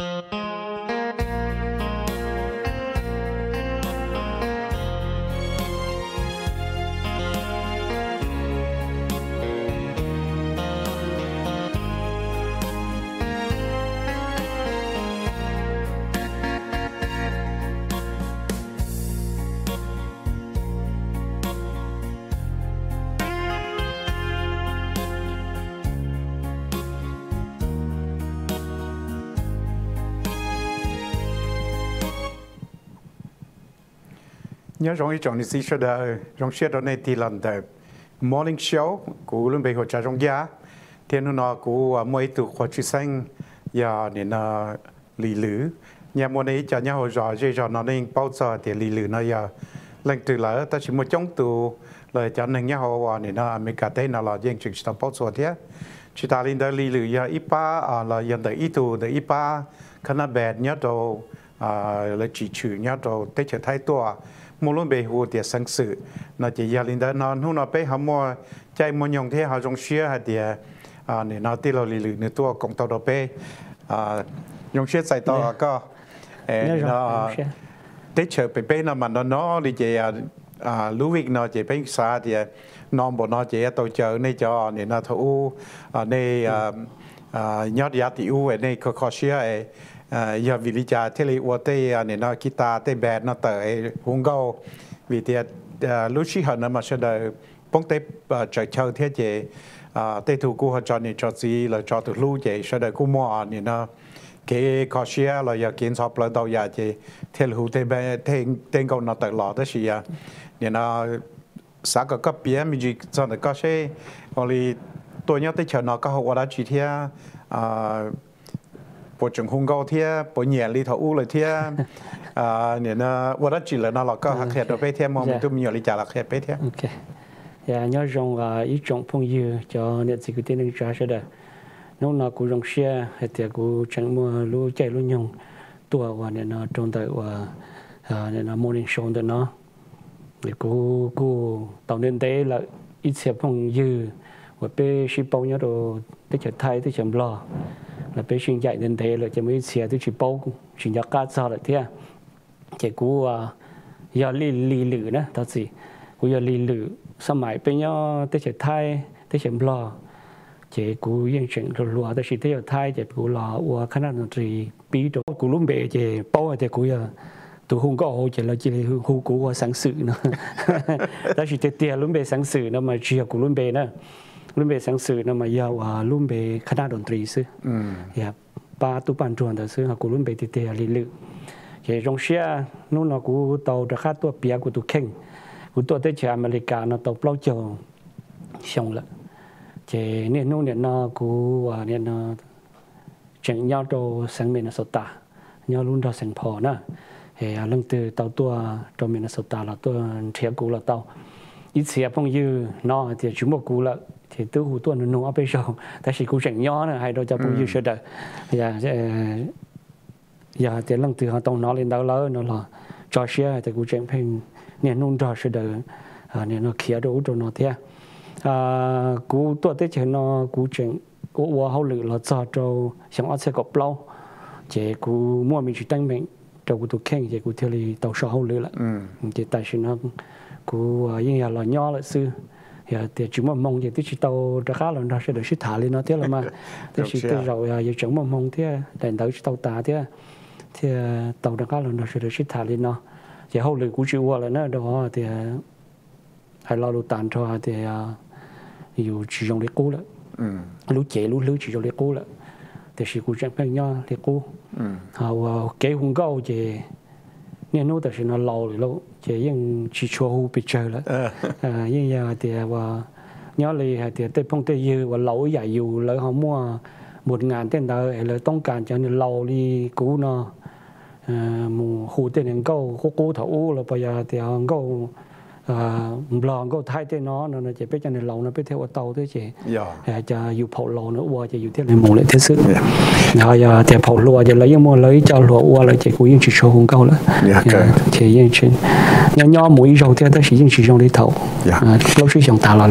nhớ trong ý trong này sẽ là trong sẽ đó này thì lần đầu morning show của luôn bây giờ cha trong gia thì nó của mỗi từ khoa chuyên sinh và nên là lý lử nhà môn ấy cho nhà hồi rồi nó nên bao giờ thì lý lử nó giờ lần từ là ta chỉ một trong từ lời cho nên nhà hồi nên là mình cả tên là những chuyện sao bao giờ thế chỉ ta lên đó lý lử giờ ít ba là hiện tại ít tu để ít ba khả năng bad nhớ đồ là chỉ trừ nhớ đồ tết trở thái tua một lần về hồ thì sáng sự nó chỉ gia đình đó nó hôm nào bé họ mua chạy mua nhung thế họ trong xưa hay thì để nó tiêu lì lì nữa tua cộng tàu đó bé nhung xưa xài tàu có nó tết chờ bé nó mà nó đi chạy lúa việc nó chạy bé xa thì non bộ nó chạy tàu chờ này cho để nó thu này nhót giá thì u này khó xưa giờ vì lý do thế là ở đây nên nó guitar đây band nó tới hùng gấu vì thế lúc trước họ nó mà sẽ đợi bóng tép chơi chơi thế chứ đây thủ của họ cho nên cho gì là cho từ lúc chứ sẽ đợi cũng mua nên nó cái khó xia là giờ kiến sắp lên đầu giờ chứ thế là hữu đây band tên câu nó tới lọ đó gì nên nó sáng cái cấp bia mình chỉ cho nó có sẽ còn tôi nhớ tới chờ nó có hậu quả chỉ thế bộ trưởng hùng gấu thế bộ nhẹ li thầu uเลยthếเนี่ยนะว่าได้จีเลยนะเราก็หักเหตุเราไปเที่ยวมองมันตุ้มมีอะไรจ่ายหักเหตุไปเที่ยวโอเค nhớ rằng ý trọng phong dư cho nên chỉ có tên người trả sẽ được nếu nào cũng rong xe hay thì cũng chẳng mua lúa chạy lúa nhung tua và nên nó trong tại và nên là morning show đó nó để cũng tạo nên thế là ít xe phong dư và bé ship bao nhiêu đồ tới chợ Thái tới chợ Lo là bé chuyên dạy đến thế là cho mấy xe tới ship bao chuyên dạy cá sao lại thế chỉ cũng giờ lì lử đó thật sự cũng giờ lì lửสมัยเป็นย่อเตชไทยเตชมลอเจกูยังเฉิงรัวแต่สิเตชไทยเจกูรอวัวคณะดนตรีปีโดกูลุ่มเบเจเป้าเจกูยังตัวหุ่นก็โอ้เจเราจีหุ่นกูว่าสังสื่อเนาะแต่สิเตี้ยลุ่มเบสังสื่อเนาะมาเชียกูลุ่มเบนะลุ่มเบสังสื่อเนาะมายาวลุ่มเบคณะดนตรีซื้ออย่าป้าตุปันจวนแต่ซื้อกูลุ่มเบเตี้ยลิลึเจจงเชียนู่นเนาะกูโตราคาตัวเปียกูตัวเข่งกูตัวเตชอเมริกาเนาะตบเล่าจงชงละเจเนี่ยนู่นเนี่ยนากูว่าเนี่ยนาจังยาวโตสังเมนสตายาวรุ่นเราสังพอนะเฮ้ยลังตือเต่าตัวโตเมนสตาละตัวเทียกูละเต่าอีเสียพงยืนอเดี๋ยวจุ่มกูละที่ตู้หูตัวนุ่งเอาไปชงแต่สิกูจังยอนะให้เราจะพงยืเฉยๆอย่าเดี๋ยวลังตือเขาต้องนอนเล่นดาวแล้วนั่นหรอจอเชียแต่กูจังเพลงเนี่ยนุ่งจอเฉยๆเนี่ยเราเขียนดูตัวน้อเทียกูตัวเตชนอกูจังกูว่าเขาหรือเราจอดเราช่างอัดเสกกับเราเจกูมั่วมีจุดตั้งเมงเรากูตัวแข่งเจกูเทลีต่อชอเขาหรือละเจแต่ฉันกูยิ่งอยากหล่อย่อละซื้ออย่าแต่จุดมั่วมองเจที่ชิโตราคาเราเราจะได้ชิถาเลยเนาะเท่าไรมาที่ชิโตเราอย่าจังมั่วมองเท่าแต่เราชิโตตาเท่าโตราคาเราจะได้ชิถาเลยเนาะเจเขาหรือกูชิว่าแล้วนะเดี๋ยวที่ให้เราดูตันทว่าที่อยู่chỉ trong lấy cũ lắm, lú chế lú chỉ trong lấy cũ lắm,แต่สิกูจะเป็นย่อlấy cũ, họ kế hùng gấu chế, nên nóแต่สิnó lâu rồi lâu, chế ยังchỉ cho hú bị chơi lắm, ยังอย่างที่ว่าย่อเลยที่แต่พงแต่ยืว่าlâuใหญ่อยู่แล้วเขามั่วหมดงานเต้นได้เลยต้องการจะเนี่ยlâu đi cũ nó, mù húเต้นอย่างเก้าcũ thấuแล้วไปยาที่เขาเก้าลองก็ท้ายเต้นน้อนะจะไปจันในเรานะไปเที่ยวเตาด้วยเจจะอยู่เผาเราเนื้อวัวจะอยู่ที่ในหมู่เลยที่สุดอย่าแต่เผาลัวจะเลยยังมัวเลยจะลัววัวเลยเจกูยังchỉ showของเก่าเลยเจยังชินย่อหมูอีโจที่แต่สิยังchỉ trongในเตาเราชื่อของตาเราเลย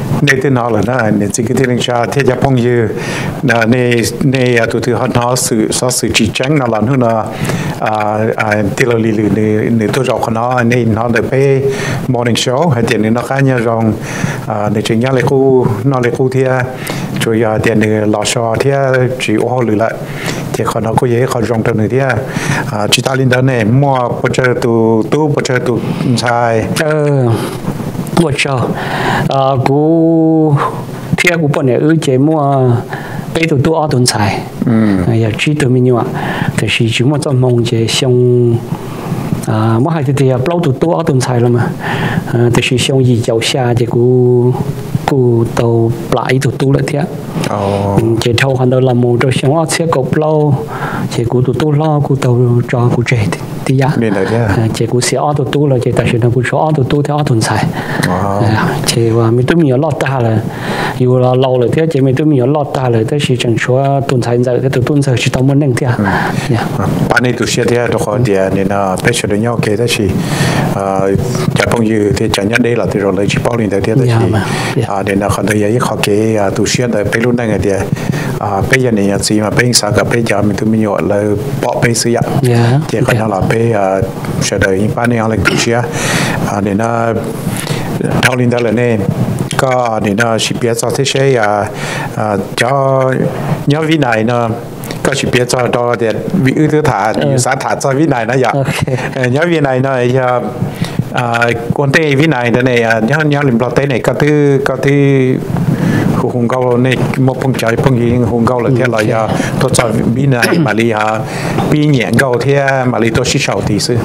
nên từ nó là nó nên chỉ cái tiếng cha thế giờ phong như nên tụi thứ họ nó sự chỉ tránh nó làm hơn là thì là lì nên tôi rõ nó nên nó được cái morning show hay tiền nó khá nhiều rồi để chính nhau lại khu nó lại khu thì rồi tiền để lò xo thì chỉ ô lử lại thì họ nó có gì họ rong trong này thì chỉ ta lên đó này mua bắt chơi tu bắt chơi tu sai 我操，古天古本来节目背到多阿顿菜，哎呀，知道没有啊？但是怎么做梦就像我还是得包到多阿顿菜了嘛，但是像一脚下就古到来到多了天。chỉ thâu hoàn đầu là một trong những cái xe cột lâu chỉ cú tụt lo cú tàu cho cú chạy thì ya chỉ cú xe ô tô tụt là chỉ tại sao cú số ô tô theo ô tô xài chỉ và mình tôi mình lót ta là dù là lâu rồi thế chỉ mình tôi mình lót ta rồi thế chỉ chẳng số tuần xài giờ cái tuần xài chỉ tao muốn nâng thế bạn này tụi xe thế đó họ thì nên là bây giờ nhau kể thế chỉ chắc không như thế chẳng nhất đây là từ rồi lấy chỉ bao nhiêu thế thì nên là họ thấy họ kể tụi xe tại bây lúc này thì bây giờ này gì mà bây giờ bây giờ mình tụi mình gọi là bỏ bây sử dụng thì cái đó là bây giờ đời những bạn này là tụi xe nên là thao linh đó là nên có nên là chỉ biết cho thế sẽ cho nhớ vì này nó có chỉ biết cho đó thì vị ưu thứ thả xã thả cho vì này nó vậy nhớ vì này nó quan tê vì này thế này nhớ làm lọt thế này có thứ hùng cao này một phong trào phong gì hùng cao là thế là giờ tôi cho bí này mà đi bí nhẹ cao thế mà đi tôi sẽ sầu thì sư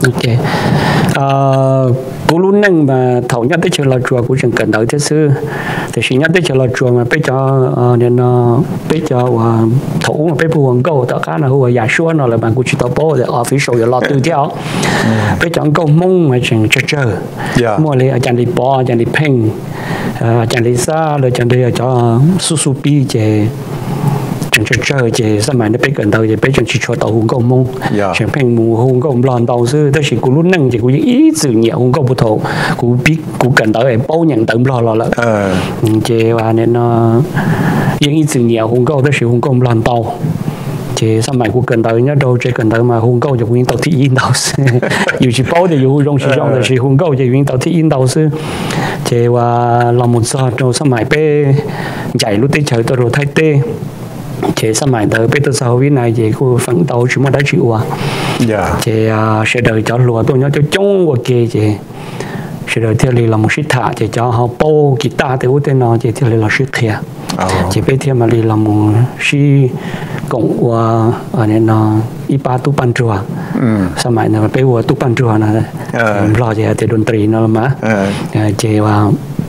cú luôn nâng mà thầu nhất tới chơi là chùa cũng chẳng cần đợi thế sư thì chỉ nhất tới chơi là chùa mà bây giờ nên bây giờ thầu mà bây giờ hùng cao tất cả là hùa giả số nó là bạn cũng chỉ tao bố để official để lo từ theo bây giờ câu mông mà chẳng chơi mua lấy chẳng đi bỏ chẳng đi ping chẳng đi xa rồi chẳng đi cho su pi chế chẳng chơi chế sao mà nó bây gần đầu chế bây chẳng chỉ cho tàu hùng công mông chẳng phèn mù hùng công lòn tàu sư đó chỉ cú lúc năng chỉ cú ý sự nhẹ hùng công bút thổ cú biết cú gần đầu em bao nhận tận lò lợ chế và nên nó ý sự nhẹ hùng công đó chỉ hùng công lòn tàu chế sao mà cú gần đầu nhớ đâu chế gần đầu mà hùng công chỉ nguyên tàu thị yên tàu sư dù chỉ bao thì dù rong là chỉ hùng công chỉ nguyên tàu thị yên tàu sư chế và làm một giờ rồi sao mà bé chạy lúc tới chơi tôi rồi thay tê chế sao mà tới bé tôi sau với này chế cô phấn đấu chúng mà đã chịu chế sẽ đợi cho lúa tôi nhớ cho chung của kia chế sẽ đợi theo là một shit thả chế cho họ bao guitar thì út tên nó chế theo là shit thẻ chế bé theo mà là một shit cộng của nên nó ipa tu pan chùa sao mà nó bé của tu pan chùa này lo chế thì đồn trì nó mà chế vào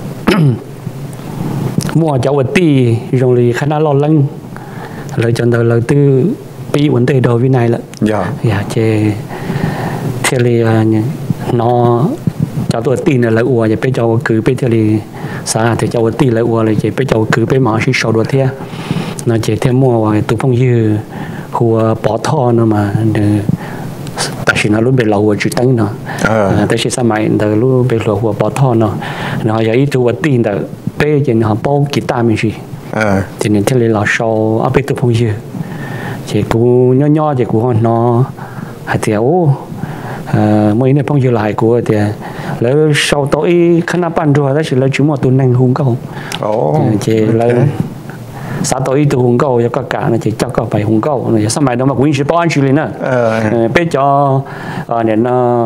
mua cháu vật ti rồi thì khá là lo lắng lời chọn đời lời tư bị vấn đề đầu với này là chế theo là nó cháu tôi tin là ua thì bây giờ cứ bây giờ thì sao thì cháu tin là ua là chế bây giờ cứ bây mà chỉ sau đó thế nó chế thêm mua và tụ phong dư hùa bỏ thọ nữa mà tại vì nó lúc bây lâu chữ tăng nó tại vì sao mày từ lúc bây lâu hùa bỏ thọ nó vậy tụ tin là bây giờ họ bao guitar mình gì thì nên thế là sau ở bên tụ phong dư chế cú nhỏ chế cú nó hay theo mấy này phong dư lại của thì lấy sau tối khán giả ban rồi đó chỉ lấy chúng mà tuần này hùng cầu chỉ lấy xã tối từ hùng cầu cho cả nó chỉ cho cả phải hùng cầu này sao mày đâu mà cũng chỉ bao nhiêu nữa bây giờ nên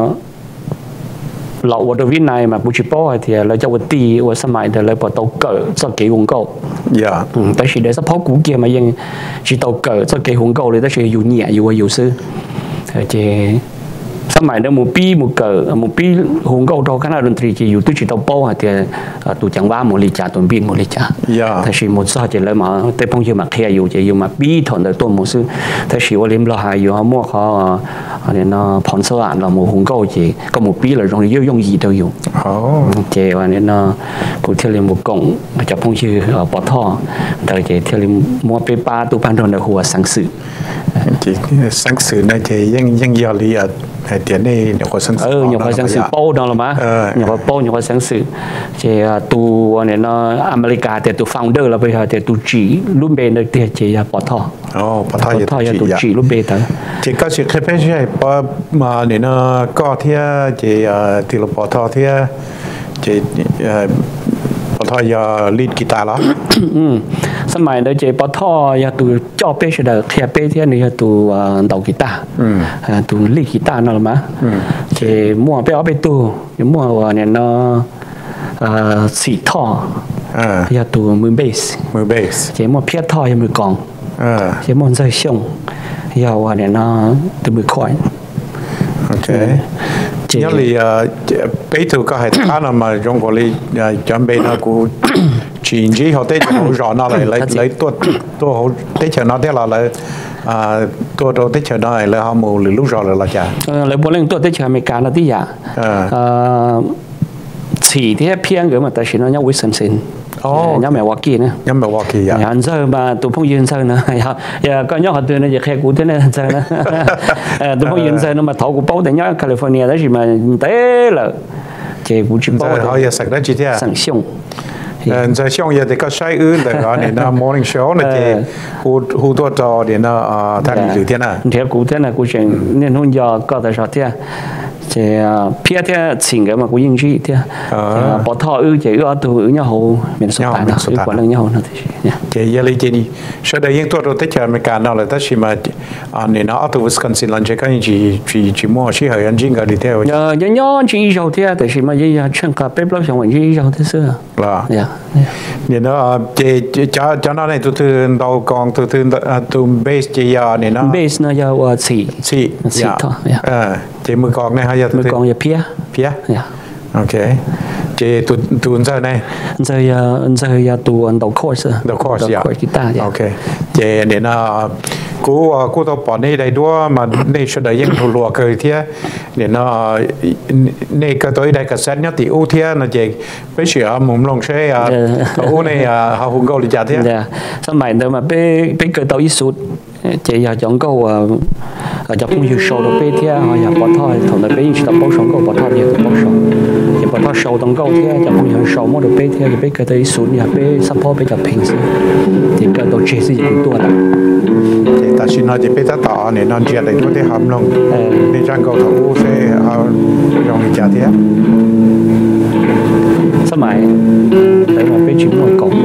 lậu ở bên này mà bút chỉ bao thì lấy cho vật ti ở sao mày để lấy bỏ tàu cỡ cho cái hùng cầu tại vì để sắp pháo cũ kia mà dân chỉ tàu cỡ cho cái hùng cầu thì nó sẽ dùng nhẹ dùng sư chỉ sao mày đó một pi hùng cầu đâu cái nào đơn vị chỉ dùng tôi chỉ tàu bao thì tôi chẳng ba một ly trà tuần pin một ly trà thế thì một số chỉ lấy mà tới phong như mà khe dùng chỉ dùng mà pi thọn được tuần một số thế thì tôi làm lo hay dùng họ mua họ để nó phun sâu là một hùng cầu chỉ có một pi là dùng gì đâu dùng chỉ và nên nó cũng theo lên một cổng cho phong như bỏ thọ rồi chỉ theo lên mua pe ba tu ban đầu là hùa sáng sự chỉ sáng sự này thìยังยอลี tiền này nhiều khó sáng sự nhiều khó sáng sự bao đó là mà nhiều khó sáng sự thì tu này nó America thì tu founder là bây giờ thì tu chỉ lúc bên được thì chỉ là bỏ thọ bỏ thọ tu chỉ lúc bên tới thì có sự khác biệt gì mà này nó có thì thì là bỏ thọ thì bỏ thọ giờ lead guitar đó สมัยนั้นเจปทอยาตูจ่อเป้เฉดเทียเป้เทียนี่ตูดอกกีตาร์ตูลีกีตาร์นั่นแหละมั้งเจมั่วไปเอาไปตูมั่วว่าเนี่ยเนาะสีท่อยาตูมือเบสเจมั่วเพียท่อยามือกองเจมั่วใจช่งยาว่าเนี่ยเนาะตูมือคอยโอเค因為俾條個係單啊嘛，用過你準備那個前置學啲好熱鬧嚟，你都好啲場嗰啲落嚟多啲場嗰嚟，你有冇嚟錄咗嚟啦จ้ะ你冇拎多啲場อเมริกา嗰啲呀遲啲偏嘅嘛，但係呢有會神仙。nhớ mẹ Hoa Kỳ nữa, nhớ mẹ Hoa Kỳ à? Anh giờ mà tụi phong yên giờ nữa, giờ có nhớ họ tụi nó giờ khai cụ thế này giờ nữa, tụi phong yên giờ nó mà thầu cụ bao để nhớ California đó gì mà té là, chỉ cụ chỉ bao. Giờ họ giờ sạch đó chỉ thế à? Sẵn xong. Giờ xong giờ thì có sai ư để đó nên là morning show này thì hú tua trò để nó thay đổi thế nào? Thế cụ thế này cụ chuyện nên hôm giờ có thể sao thế? chỉ phía thế chỉnh cái mà cũng yên trí thế bỏ thọ chỉ từ nhau hồ miền sông Bản ư quản lưng nhau nó thì chỉ giờ lấy chỉ đi sau đây những tuổi đầu tết trời mình cả nào là tất nhiên mà nên nó từ Wisconsin lên cái chỉ mua chỉ hơi ăn chính cái đi theo nhớ chỉ giàu thế tại vì mà giờ chẳng cả bếp lót xong chỉ giàu thế xưa là nên nó cho nó này từ đầu còn từ base chỉ nên nó base nó giờ chỉ thôi chỉ mười con này hay giờ mười con giờ phía ok chỉ tu giờ này giờ tu đầu course guitar ok chỉ nên là cú tao bỏ này đây đua mà này sẽ đợi những thủ lúa cười thế nên nó này cái tối đây cái set nhất thì ưu thế là chỉ bây giờ muốn lòng xe ưu này họ hùng câu đi chả thế sau này nữa mà bây cái tàu ít sút chỉ giờ chọn câu giờ không nhiều sầu đâu bây thế họ giờ bỏ thôi thằng này bây giờ tập bao sầu câu bỏ thôi giờ bao sầu giờ bỏ thôi sầu tông câu thế giờ không nhiều sầu mua được bây thế giờ bây cái tàu ít sút giờ bây support bây giờ平时thì cái tàu chế是很多的但是呢，就比較大，你能接嚟多啲含量，你將個頭先容易食啲。 สมัยแต่ว่าเป็นชิ้นมวยกอง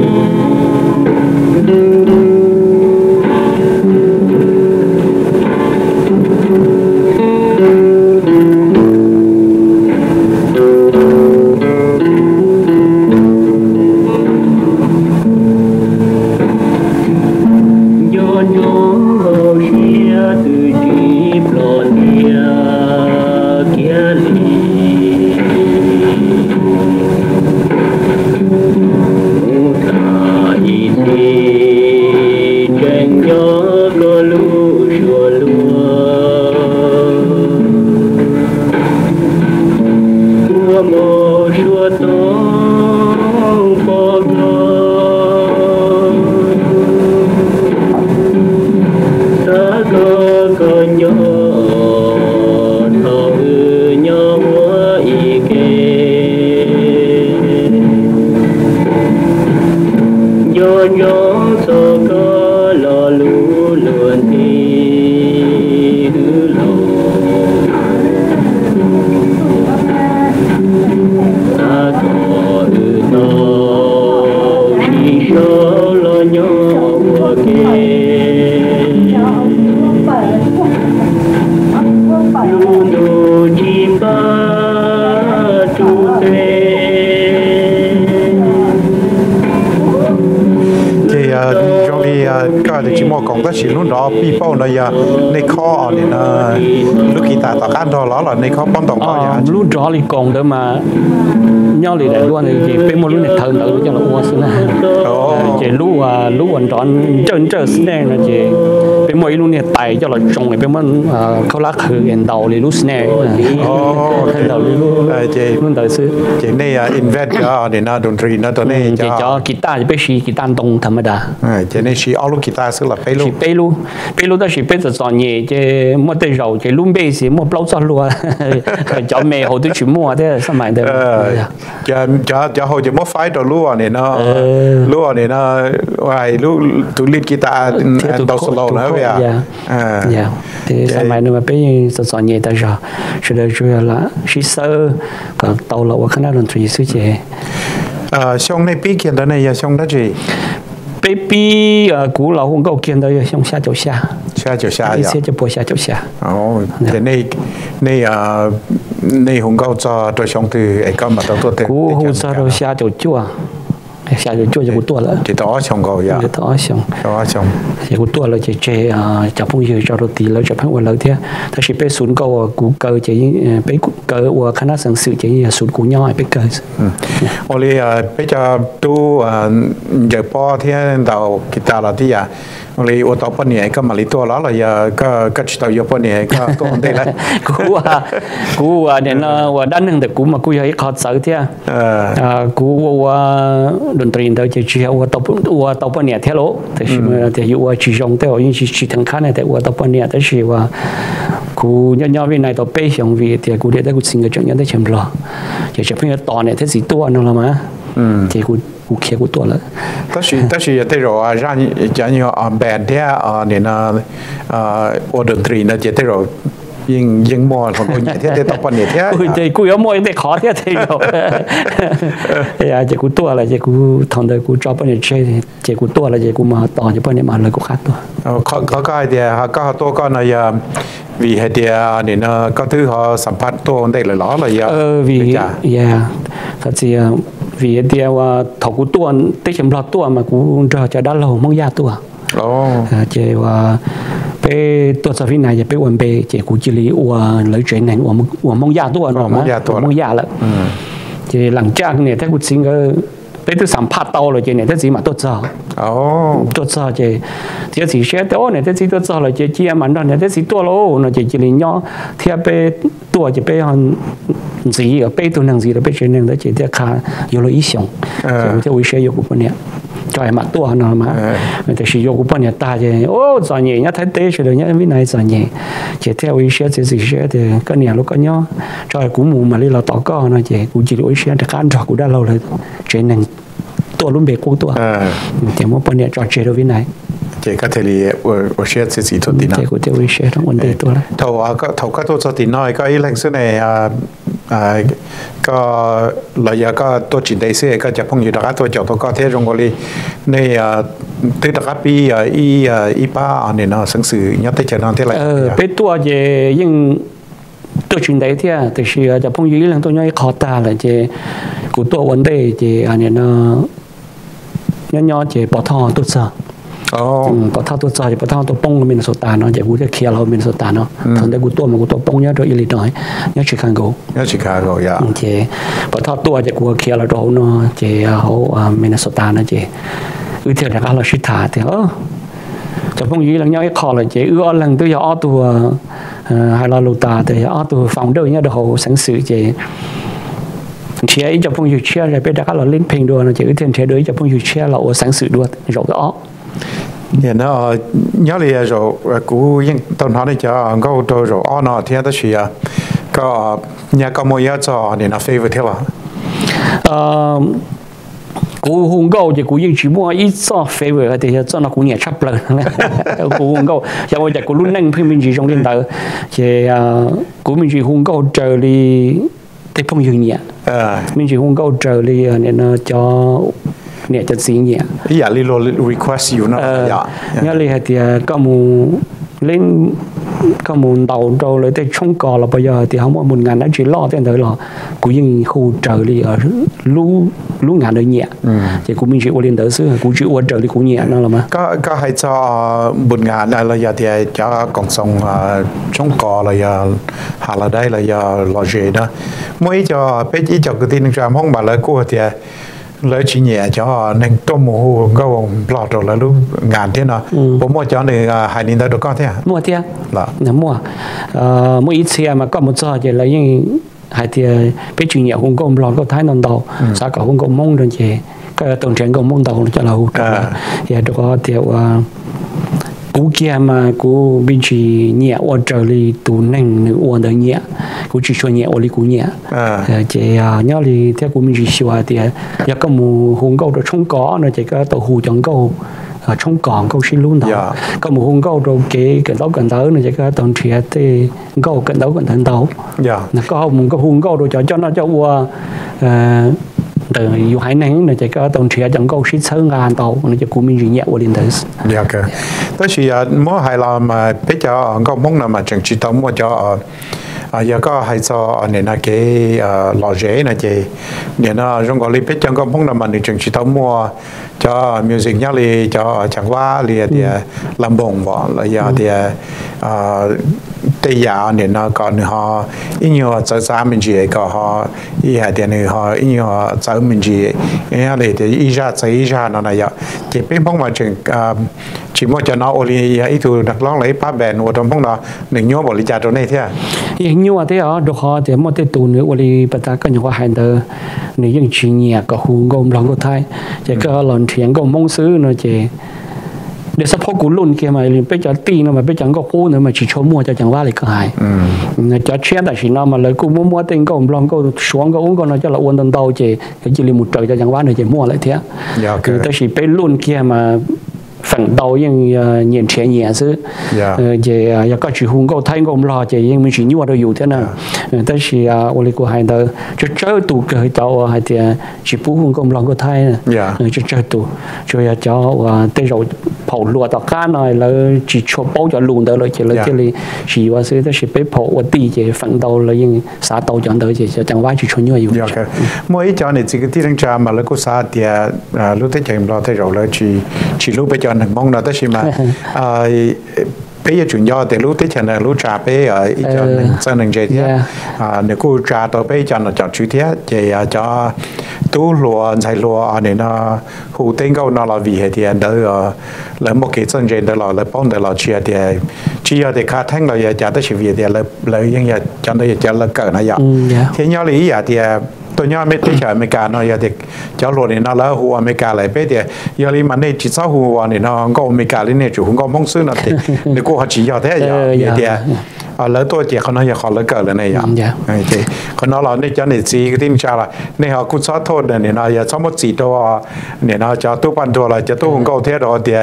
chỉ lúc đó people nàyในข้อเนี่ยนะลูกกีตาร์ต่อการทอล้อหรอในข้อป้อมต่อข้ออย่าง lúc đó thì còn đó mà nhau thì lại luôn thì bên một lúc này thằng tự cho nó uống xí này chỉ lúc hoàn toàn chân chân xí này là chỉ bên mỗi luôn nè tài cho là trồng này bên mìnhเขาลักคือเอ็นดาวเลยรู้สแน่ดาวเลยรู้luôn đời xưa chị này invest cho để nó đồn trì nóตัวนี้ cho guitarจะไปชีกีตาร์ตรงธรรมดา chị nàyชีเอาลูกกีตาร์ซื้อละไปลูไปลูđó是ไปจะสอนเนี่ยจะมั่วได้เราจะลุ่มเบสมั่วเปล่าจะรัวจะแม่เขาต้องชิมมั่วได้สมัยเดิมจะเขาจะมั่วไฟตัวรัวเนี่ยเนาะรัวเนี่ยเนาะว่าลูกตุลิดกีตาร์ตัวสโลว์แล้วเว้ย thìสมัยนึงมาไปจะสอนเนี่ยแต่เราสุดท้ายช่วยละชิเซอร์ก็โตแล้วว่าคณะดนตรีสุดเจช่วงในปีเขียนตัวไหนอย่าช่วงนั้นจีปี古老红高见到要向下走下，一些就播下走下。 哦，แต่ใน红高做ตัวช่องที่ไอ้ก็มาตัว古红做到下就做。下就做就不多了， 就多上个呀， 多上，也不多了，就这就朋友找到地了，就朋友了的，但是被选过我谷歌就被谷歌我看那城市就选谷鸟被歌。 我哋比較都就播聽到吉他啦啲啊。我哋我到半年ก็มาลิตัวแล้วเลยก็ชิดเอาอยู่半年ก็ตัวคนเดียวเลยกูเนี่ยนะว่าด้านหนึ่งแต่กูมากูอยากขอเสริมเท่ากูว่าดนตรีเดี๋ยวจะเชื่อว่าต่อ半年เท่าโลแต่是แต่อยู่ว่าจีจงแต่ว่ายิ่งจีทั้งขั้นเนี่ยแต่ว่าต่อ半年แต่是ว่ากูย้อนๆวินัยต่อไปอย่างวิแต่กูเดี๋ยวได้กูสิ่งก็จะยังได้เชื่อมต่ออยากจะเพิ่งต่อเนี่ยที่สี่ตัวนั่นละมั้งที่กูเคลียร์กูตัวแล้ว但是对着啊让你band 的你呢我ดนตรี呢就对着ยิ่งมัวของกูเนี่ยที่ต่อไปเนี่ยที่กูยังมัวยังได้ขอที่ที่เราจะกูตัวอะไรจะกูทำได้กูจอบไปเนี่ยจะกูตัวอะไรจะกูมาต่อจะไปเนี่ยมาเลยกูขาดตัวเขาก็ไอเดียก็ตัวก็ในvì hệ địa nên có thứ họสัมผัสตัวได้เลยหรอเลย vì thật sự vì địaว่าถกูตัวได้เฉพาะตัวมากูจะได้เรามั่งยาตัวเจว่าไปตัวสฟินายจะไปวันไปเจกูจิลีว่าเลยเจนว่ามั่งยาตัวหรอมั้งมั่งยาละเจหลังจากเนี่ยถ้ากูจริงก็ไปตัวสัมผัสตัวเลยเจเนี่ยถ้าสิมาตัวเจ้าตัวเจ้าเจที่สิเชื่อตัวเนี่ยถ้าสิตัวเจ้าเลยเจเจียมันเนี่ยถ้าสิตัวโลเนี่ยเจจิลีย่อเทียบไปตัวจะไปหันสีไปตัวหนังสีแล้วไปเจนหนึ่งแล้วเจเดียขาอยู่เลยอีสองจะวิเชียอยู่กูปนเนี่ยจอยมาตัวหน่อยมาแต่สิอยู่กูปนเนี่ยตาเจโอ้สอนเนี่ยถ้าเตะเฉยเนี่ยวินัยสอนเนี่ยเจเที่ยววิเชียจะสิเชื่อแต่ก็เนี่ยลูกก็ย่อจอยกูหมู่มาเลยเราต่อก็นะเจกูจิลีวิเชียแต่การจอกูได้เราเลยเจนหนึ่งตัวรุ่นเบกูตัวแต่เมื่อปนเนี่ยจอเจโดวินัยก็เทลี我学自己做的呢。 这个就会学了，问题多了。 头ก็ตัวติน้อยก็อีหลังสุดในก็เลยก็ตัวจินได้เสียก็จะพงอยู่ดักตัวเจ้าตัวก็เที่ยวจงกลีในที่ดักปีอีป้าเนี่ยเนาะสังสือยัดได้เจอนั่นที่ไรเป็นตัวเจยิ่งตัวจินได้เที่ยแต่เชื่อจะพงอยู่อีหลังตัวน้อยคอตาเลยเจกูตัววันได้เจอันเนี่ยเนาะย่อเจปอทอตัวซะปะท่าตัวใจปะท่าตัวป้องมินโซตาเนาะจะกูจะเคลียร์เรามินโซตาเนาะทำได้กูตัวมันกูตัวป้องเนี่ยตัวอิลลินอยเนี่ยชิคาโกอย่าโอเคปะท่าตัวจะกูเคลียร์เราตัวเนาะจะเขามินโซตาเนาะจะเที่ยวจากเราชิดาแต่จะป้องยี่หลังเนี่ยคอเลยจะหลังตัวอ้อตัวให้เราลูตาแต่อ้อตัวฟังเดินเนี่ยเราสังสือจะเชียร์จะป้องอยู่เชียร์อะไรไปดักเราเล่นเพลงด้วยนะจะเที่ยวเชียร์ด้วยจะป้องอยู่เชียร์เราสังสือด้วยเราก็เนี่ยเนาะย้อนเลยเรากูยังตอนนั้นจะก็ตัวเราอ๋อเนาะที่นั่นชีอะก็เนี่ยก็มวยจะเนี่ยนะ favorite เท่าไหร่กูหงก็จะกูยังชิมัวอีจ้า favorite แต่จะจ้ากูเนี่ยชับเลยกูหงก็อย่างว่าจะกูรุ่นนั่งเพิ่งมีจีจงเล่นเตอจะกูมีจีหงก็เจอเลยแต่พงอยู่เนี่ยมีจีหงก็เจอเลยเนี่ยนะจะเนี่ยจะสิ่งเนี่ยอย่าลีโล request อยู่นะเนี่ยเลยเหตุก็มูเล่นก็มูเดาโดเลยแต่ช่องก่อเราไปยาที่เขาว่ามุนงานนั้นจีล่อแต่เดี๋ยวเรากูยังคู่เจอเลยรู้งานเลยเนี่ยจะกูมีจีวันเรียนเดี๋ยวซื้อกูจีวันเจอเลยกูเนี่ยนั่นหรอมั้ยก็ให้จะบุญงานอะไรอย่างที่จะกองส่งช่องก่ออะไรหาเราได้อะไรอย่างลอเจนะไม่จะเป็นอีจอกที่นึงจำห้องมาแล้วกูที่ lấy chỉ nhẹ cho nên tôi mua cái vòng lọt rồi là lúc ngàn thế nào bố mua cho này hai年代都搞thế à mua thế là mua ít xe mà có một giờ thì lấy những hai thì cái chuyện nhẹ cũng có lọt có thái non đầu sao cả cũng có mông rồi chị cái tổng trưởng có mông đầu cho là hụt thì đó có theo cú kia mà cú bên chỉ nhẹ ôn trở đi tụ nành nữ ôn đời nhẹ cú chỉ cho nhẹ ôn đi cú nhẹ chị nhớ thì theo cú bên chỉ xíu thì giờ có một hùng câu được trong có nó chỉ có tàu hù trong câu trong còn câu xin luôn đó có một hùng câu rồi cái đấu cần đấu nó chỉ có tổng triệt thì câu cần đấu cần thành đấu nó có một cái hùng câu rồi cho nó cho qua từ dù hải nắng này chỉ có tổng triệt trong câu xin sớm ngàn tàu nó chỉ cú bên chỉ nhẹ ôn đi tới dạ ok đó là mỗi hai là mà bây giờ có mong là mà chẳng chỉ tao mua cho giờ có hay cho nên là cái lò rễ này chị nên là trong cái clip chẳng có mong là mà nên chẳng chỉ tao mua cho music nhá li cho chẳng qua li thì làm bổng vào là giờ thì tây giả nên là còn họ ít nhiều cho ra mình chỉ có họ ít hai tiền này họ ít nhiều cho mình chỉ cái này thì ít ra nó này giờ chỉ biết mong mà chỉ muốn cho nó oli ít tu đặc lóng lấy ba bèn hoặc trong mong là đừng nhớ bỏ lý trả chỗ này thế à nhưng mà thế ở được họ thì một cái tù nữa oli bắt ta có những cái hành động nếu những chuyện nhẹ có hùng gồm lòng có thay chỉ có lần chuyện gồm mong xứ nó chỉ để sắp cú luôn kia mà bây giờ tin nó mà bây giờ có cú nữa mà chỉ cho mua cho chẳng qua lại cái hại cho chết là chỉ nó mà lấy cú mua tiền gồm lòng có xuống có uống có nó cho là uốn tận đầu chỉ cái chỉ là một trời cho chẳng qua này chỉ mua lại thếคือแต่สิไปรุ่นเกียมาฝั่งเตายังเหยียนเฉียนเหยียนซื้อเจอยากก็chỉ hùng có thay gồm lò chỉยังมีchỉ nhua đâuอยู่thế nàoแต่สิวันนี้กูให้เตาจะเจอตู่เกิดเตาให้เดียchỉปูhùng gồm lò có thayจะเจอตู่ช่วยchoแต่เราเผาลัวต่อก้านหน่อยแล้วchỉ cho bao cho luồnเตาเลยchỉเลยที่เลยchỉว่าซื้อแต่สิไปเผาว่าตีเจฝั่งเตาเลยยังสาเตาจอนเตาเจจะจังว่าchỉ cho nhuaอยู่ mỗiอีจอนนี่สิ่งที่ต้องจำมาแล้วก็สาเดียรู้ที่จะรอที่เราเลยchỉรู้ไปจอนหนึ่งมองนะแต่ใช่ไหมbây giờ chuyển do từ lúc tới chừng là lúc trà bây ở cho nên sang đường chơi thế nếu cô trà tới bây giờ nó chọn chữ thế thì cho tú lúa xài lúa này nó hủ tên câu nó là vì thì đỡ là một cái chân chơi đỡ là bông đỡ là chia thì chỉ ở thì khá thanh là giờ tới chỉ vì thì là những giờ cho đây cho là cỡ nó vậy thế nhau lý giờ thì tôi nhớ mấy cái mấy cái nó giờ thì cháu luôn này nó là hùa mấy cái lại bây giờ giờ đi mà này chỉ sao hùa này nó có mấy cái này chủ không có mong xứ nó thì để cô họ chỉ giờ thế giờ thì lỡ tôi chỉเขาnói họ lỡ cỡ là này vậyเขาnói là này cho này gì cái tin sao là này họ cũng xót thôi này nó giờ xót một gì đó này nó cho tôi quan thôi là cho tôi không có thế đó thì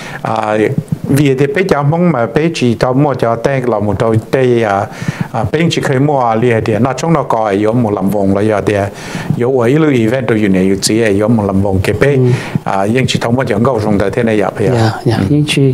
vì thì bây giờ mong mà bây chỉ tao mua cho tên là một đôi đây bên chỉ khởi mua liền thì nó trong nó có có một làm vòng là giờ thì có ấy lưu event rồi này chỉ có một làm vòng cái bên nhưng chỉ thông qua chẳng có dùng thế này vậy nhưng chỉ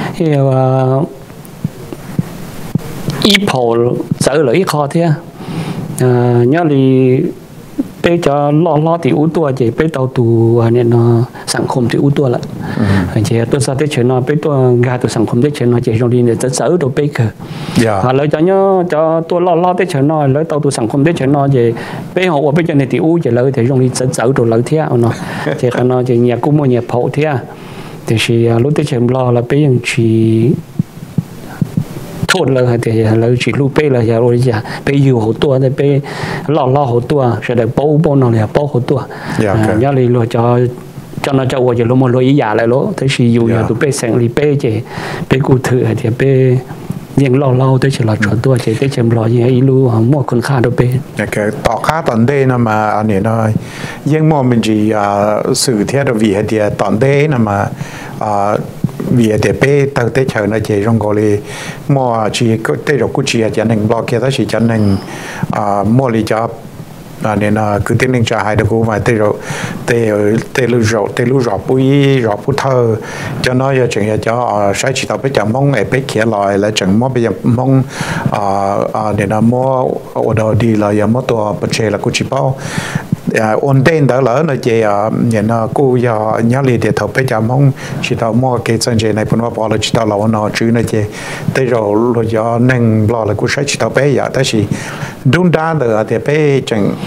ít phổ sợ là ít khó thế nhớ thì bây giờ lo thì ưu tua chỉ bây tàu tù nên nó sản phẩm thì ưu tua lại chỉ tôi sao tới chuyện nó bây tôi gà tôi sản phẩm tới chuyện nó chỉ trong đi để rất sợ đồ bây giờ lấy cho nhớ cho tôi lo tới chuyện nó lấy tàu tôi sản phẩm tới chuyện nó chỉ bây họ bây giờ này thì ưu chỉ lấy thì trong đi rất sợ đồ lấy thế nó chỉ còn nó chỉ nhà cũng mua nhà phổ thế thì chỉ lúc tới chuyện lo là bây giờ chỉ thôn là thì là chỉ lưu bê là giờ rồi giờ bê nhiều hậu tua thì bê lo hậu tua sẽ được bao nó là bao hậu tua nhớ đi rồi cho nó cho vào giờ lúc mà ý giả lại lỗ thế thì dù giờ tụi bê sang đi bê chỉ bê cụ thử thì bê nhưng lo tới chỉ là chuẩn tua chỉ tới chém lo như ấy lu họ mua con khá đâu bê cái tỏ khá tận đây nè mà anh này nói nhưng mà mình chỉ xử theo được vì thì tận đây nè mà vì để bé từ tới chờ nó chỉ trong gọi là mua chỉ có tới rồi cũng chỉ cho nên lo kia đó chỉ cho nên mua lý cho nên cứ tiếng nên trả hai được cũng phải tới rồi tới lưu rọ bụi thơ cho nó giờ chuyện cho sai chỉ tao bây giờ mong ngày bé kia lại là chẳng mua bây giờ mong nên mua ở đâu đi là giờ muaตัวbật chế là cũng chỉ bao ổn định đó là nó chỉ nhận cô giờ nhớ liền để thầu bây giờ mong chỉ tao mua cái chân chế này cũng phải bỏ là chỉ tao là nó chứ nó chỉ tới rồi giờ nên lo là cũng sai chỉ tao bây giờ đó chỉ đúng đa được thì bây chẳng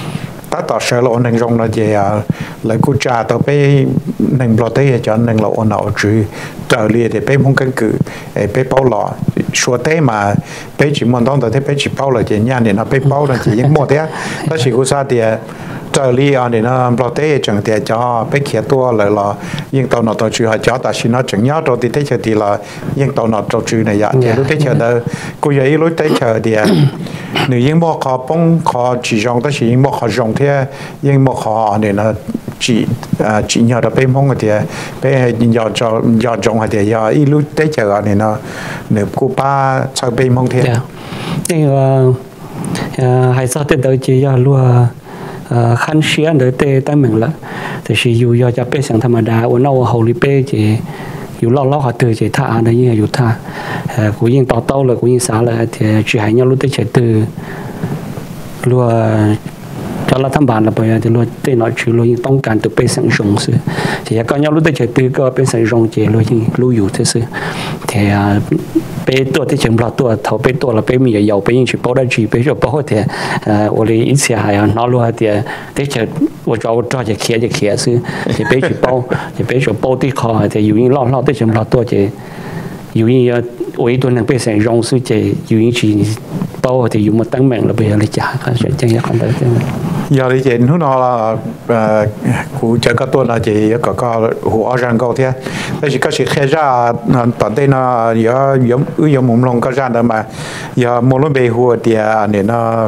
ta tỏ sợ lộ nâng rong là gì lại cú trà tao bé nâng lọt tới cho nâng lộ nào chứ trở liền thì bé không căn cứ bé bao lọ xua té mà bé chỉ muốn đón tới bé chỉ bao là chỉ nhà này nó bé bao là chỉ những một thế ta chỉ có sao thì trở liền anh này nó lọt tới chẳng thì cho bé kia tua lại là những tàu nào tàu chữ hay cho ta xin nó chẳng nhớ rồi thì tới chờ thì là những tàu nào tàu chữ này vậy thì lúc tới chờ đó cô ấy lúc tới chờ thì nếu những mỏ khó bông khó chỉ rong tới chỉ những mỏ khó rong thế những mỏ khó này là chỉ nhờ được bên mông thì bên giờ rong hay thì giờ ít lúc tới chờ này nó nếu cô ba sau bên mông thế nhưng hay sao tới tới chỉ giờ luôn khăn xía để tê tay mình là thì chỉ dù do cho bé sang tham đa ở đâu hậu lý bé chỉ dù lo họ từ chỉ thà đấy như dù thà cũng như tao tao là cũng như sao là thì chỉ hay nhau lúc tới chỉ từ luôn cho là tham bản là bây giờ thì luôn tên nói chuyện luôn những tông cản từ bé sang rong sự thì có nhau lúc tới chỉ từ có bé sang rong chỉ luôn những lưu dù thế sự thì béตัวที่เชื่อมเราตัวเท่าbéตัวเราbéมียาวbéยังชิบได้จีbéจะ包ที่我哋以前係啊拿落啲ที่เชื่อ我抓จะเขียซื้อที่béจะที่béจะ包ที่คอที่อยู่ยิ่งเล่าที่เชื่อมเราตัวที่อยู่ยิ่ง我一段能被成容สุที่อยู่ยิ่งจี包ที่อยู่มาตั้งแม่งเราไปอะไรจ้าก็จะจังอย่างนั้นได้จัง giờ thì chuyện nó là cụ chẳng có tuần là chỉ có hồ rang câu thế,แต่chỉ có sự khai ra tận đây nó giờ mồm lòng có ra đó mà giờ mồm lòng bề hồ thì này nó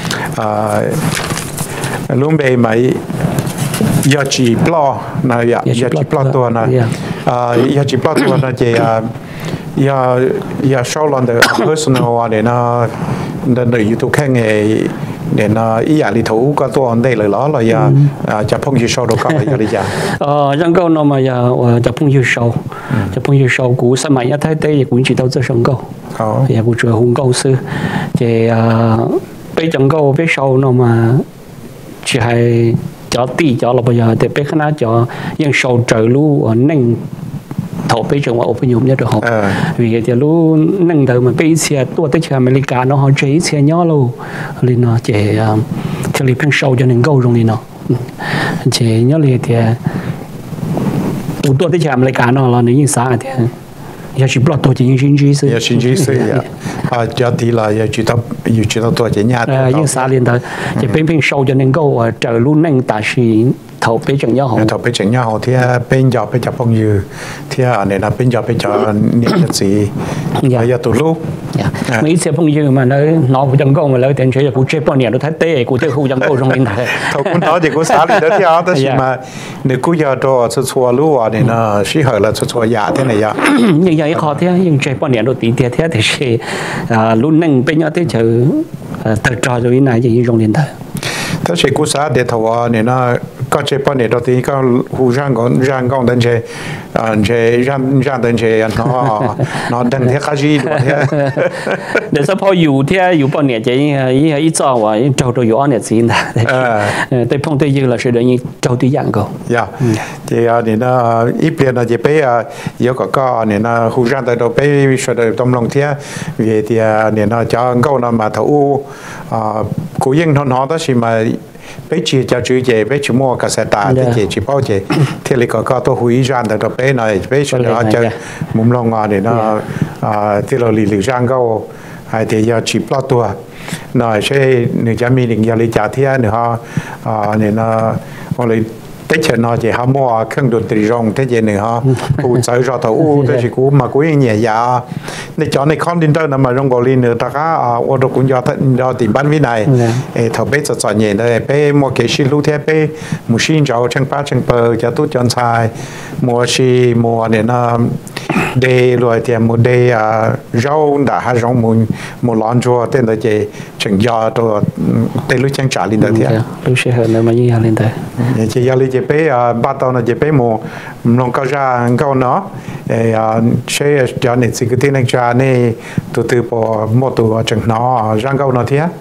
luôn bề mấy giờ chỉ plo là giờ chỉ plo tuần là giờ chỉ plo tuần là chỉ giờ sau lần đó personal này nó để YouTube khen nghề để nó ý dạng đi thủ có tôi ở đây lời đó là giờ chụp phong dư sâu đâu có là đi giờ răng câu nó mà giờ chụp phong dư sâu của sao mà thái tây cũng chỉ đâu cho răng câu giờ cũng chưa hùng câu sư thì bây răng câu bây sâu nó mà chỉ hay cho tí cho là bây giờ thì bây khán cho những sâu trời lú ở nền thầu bây giờ mà ở bên nhung nhất được học vì thì luôn nâng đầu mà bây giờ tua tới chơi America nó họ chơi xe nhỏ luôn nên nó chỉ thì liền phăng sâu cho nên câu rồi nó chỉ nhớ liền thì tua tới chơi America nó là những sao thì giờ chỉ bắt đầu chỉ những chính trị sự giờ thì là giờ chỉ tao tua chỉ nhà những sao liền thôi chỉ phăng sâu cho nên câu trời luôn nâng tại vì thầu bây chẳng nhau họ thì bên giờ bây giờ phong như thì này là bên giờ niệm nhật gì giờ tụi lúc mấy xe phong như mà nó chẳng câu mà lấy tiền chơi cũng chơi bao nhiêu nó thấy tệ cũng chơi không chẳng câu trong bên này thầu cũng đó thì cũng xả đi đó theo đó chỉ mà nếu cứ giờ cho xua lúa này nó chỉ hơi là xua giả thế này vậy nhưng giờ khó thế nhưng chơi bao nhiêu nó tí thế thì luôn nâng bên nhau thế chờ thật trò rồi này chỉ dùng điện thoại ถ้าใช้กู้ซาเดี๋ยวถวายเนี่ยนะก็ใช้ป้อนเนี่ยตอนนี้ก็หูร่างก่อนดันใช้ร่างดันใช้นอนดันเท่าจีดูเท่าเดี๋ยวสักพออยู่ป้อนเนี่ยจะอีจ้าว่าเจ้าตัวอยู่อันเนี่ยสินะแต่พงแต่ยืนละ是等于เจ้าตัวอย่างก็呀เดี๋ยวเนี่ยนะอีเปลี่ยนนะจะไปเยอะก็เนี่ยนะหูร่างแต่เราไปช่วยต้มลงเท่าเวทีเนี่ยนะจะก็นำมาถวกูยิ่งทนđó thì mà bây giờ cho chú về bây giờ mua cái xe tải thì chỉ bao giờ thì lại có tôi hủy ra được rồi bây này bây giờ nó chơi mồm long ngà để nó thì là lì rang câu hay thì giờ chỉ bao tua nói sẽ người cha mi định giờ lấy trả tiền nữa nên nó lại tết chờ nó chỉ ham mua khăn đồ tùy rong thế gì nữa cụ chơi cho tàu thế chỉ cụ mà cụ nhẹ dạ nên cho nên con đi đâu mà rong gò lên nữa ta cá ô tô cũng do tìm bán với này thầu bé cho nhẹ đây bé mua cái xí lú thế bé mua xí cháu chân ba chân bờ cho tốt chân sai mua xí mua để nó đề rồi thì mua đề rau đã hay rau mua lon chua tên là gì chừng giò rồi tên lúc chân trả lên đây thì lúc sẽ hơn nữa mà như lên đây chỉ giờ lên chế ba tàu là chế mua lòng cao ra cao nó sẽ cho nên sự cái tin anh cha này từ bỏ một tụ chừng nó rang cao nó thế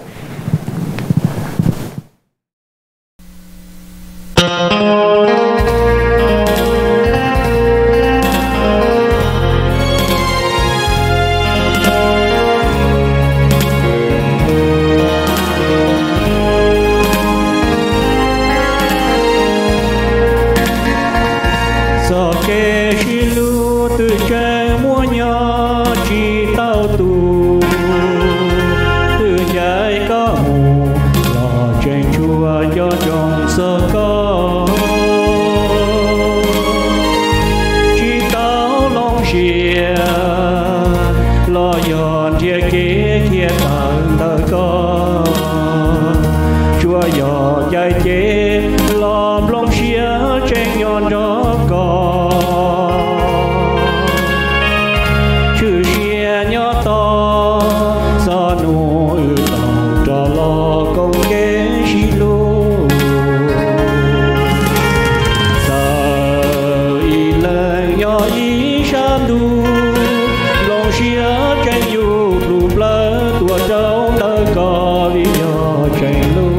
kê chi lu từ trái mua nhỏ chỉ tao tu từ trái có mù lò trên chua cho trong sơ có chỉ tao lòng xìa lo giòn chia kế chia tận đời có chua giò trái chế lo lòng xìa trên nhon đó có chữ xìa nhỏ to do nuôi tàu cho lo công kế xì lô giờ y lời nhỏ y sam đu lòng xìa trên dù lù lơ tua trâu đời có vì nhỏ trên lô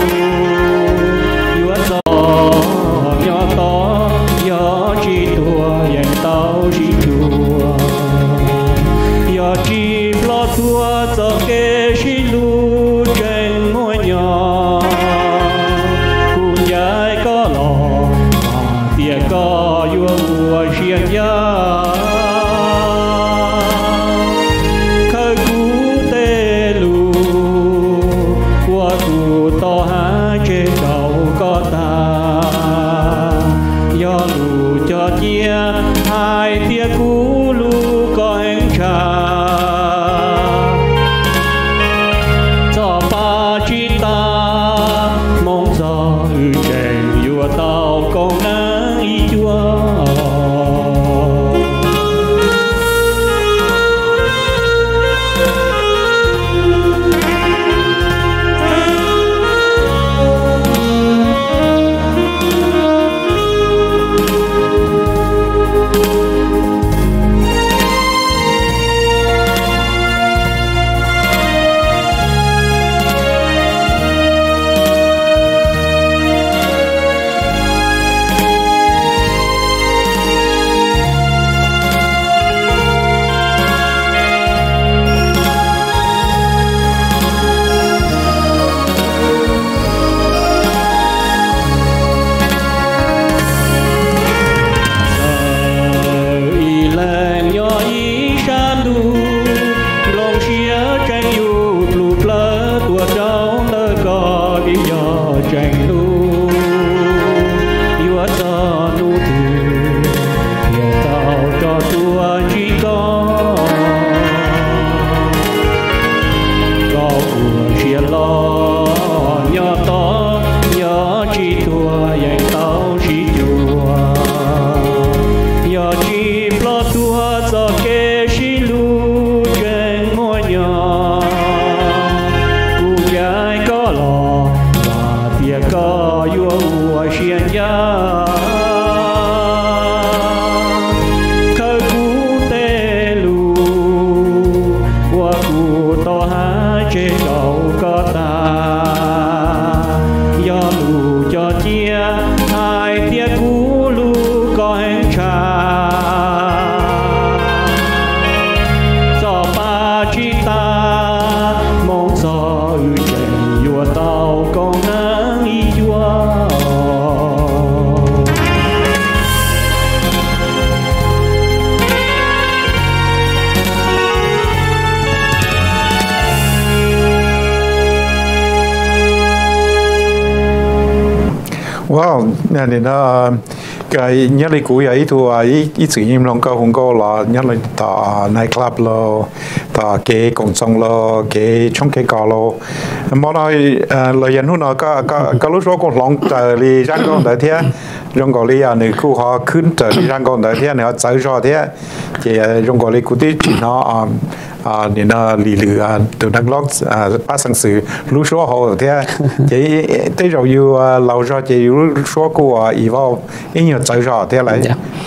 Wow, nên nó cái nhớ lại cũ vậy thôi, ít sự im lòng câu không có là nhớ lại ta night club lo, ta cái công xong lo, cái trong cái cỏ lo, mà nói lời dân hút nó có lúc số còn lòng trời đi răng con tới thế, trong cái lý này khu họขึ้นtrời đi răng con tới thế này họ chạy ra thế, thì trong cái lý cũ tí chỉ nó nên là lì lử từ đăng lót phát sinh sự lúc số họ thế chỉ tới rồi yêu lâu rồi chỉ lúc số của evolve ít nhiều chạy ra thế lại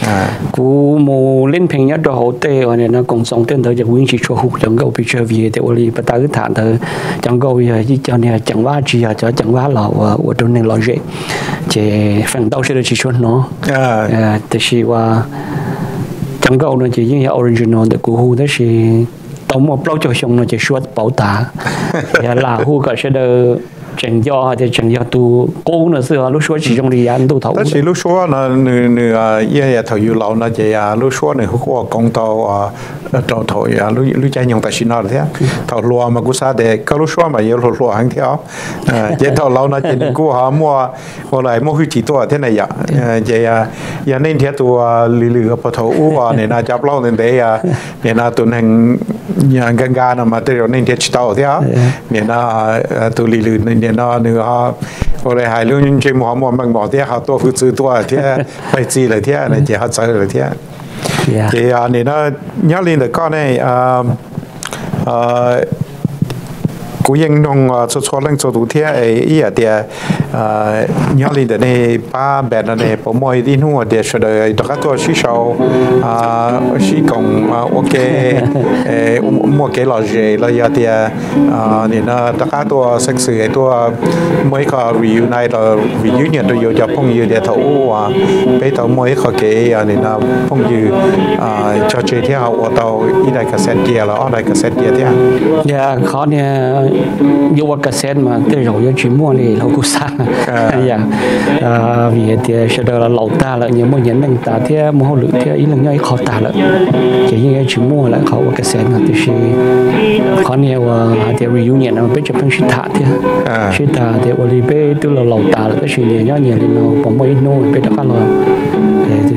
cú mù lên phèn nhất đồ hậu tệ và nên nó cùng sống tên tới chẳng nguyên chỉ cho hụt chẳng câu picture vì để oli bắt đầu thản tới chẳng câu gì cho nên chẳng qua chỉ cho chẳng qua là ở trong này logic chỉ phần đầu sẽ được chỉ cho nó thì chỉ qua chẳng câu nó chỉ như original để cú hụt đó chỉ tổng một lâu cho xong nó chỉ suốt bảo tả là hụt cả sẽ được chẳng do thì chẳng do tu cố nữa xưa lúc số chỉ trong đi ăn tu thấu đó chỉ lúc số nó nửa giờ thầu yêu lâu nó chỉ lúc số này họ công tàu tàu thổi lúc chạy nhung tại xin nó thế thầu lúa mà cũng sao để có lúc số mà yêu lúa hàng theo chỉ thầu lâu nó chỉ cũng họ mua lại mua chỉตัวthế này vậy chỉ giờ nên theoตัวlừa bắt thầu u này là chấp lâu nên đểเนี่ยนะตัวนึงอย่างกางๆนะมาแต่เราเนี่ยที่ต่อเท่าเนี่ยนะตัวลีลือเนี่ยนะเนื้ออะไรหายเรื่องจริงๆหมอมันบอกที่เขาตัวฟื้นซื้อตัวที่ไปจีเลยที่เนี่ยที่เขาใช้เลยที่ที่เนี่ยนะย้อนลินแต่ก็เนี่ยกูยังนงชดเรื่องชดดูที่ไอ้เดียย้อนลินแต่ในป้าแบบนั้นเนี่ยผมมองที่นู่นเดียเฉยๆตอนตัวชี้เสาชี้กงโอเคมัวเกลอเจแล้วยาเดียเนี่ยนะตอนตัวเซ็กซี่ตัวมวยก็รีวิวในตัวรีวิวเนี่ยตัวอยู่จะพุ่งอยู่เดียเท่าว่าไปตัวมวยก็เกย์เนี่ยนะพุ่งอยู่ชดเชยที่เขาว่าตัวอีได้กระเซ็นเดียแล้วอะไรกระเซ็นเดียที่เนี่ยเขาเนี่ยอยู่ว่ากระเซ็นมาแต่เรายังชิมมั่วเลยเรากูสร้างอย่างvì thì sẽ được là lẩu ta là những món nhẫn ta thì mua hậu lựu thì ý là ngay khó ta là chỉ như cái chữ mua lại khó cái sen là thì khó nhiều thì reunion là bây giờ phân sinh thả thì sinh thả thì Olive tức là lẩu ta là cái chuyện nhiều nhiều thì nó có mấy nô bây giờ các loại thì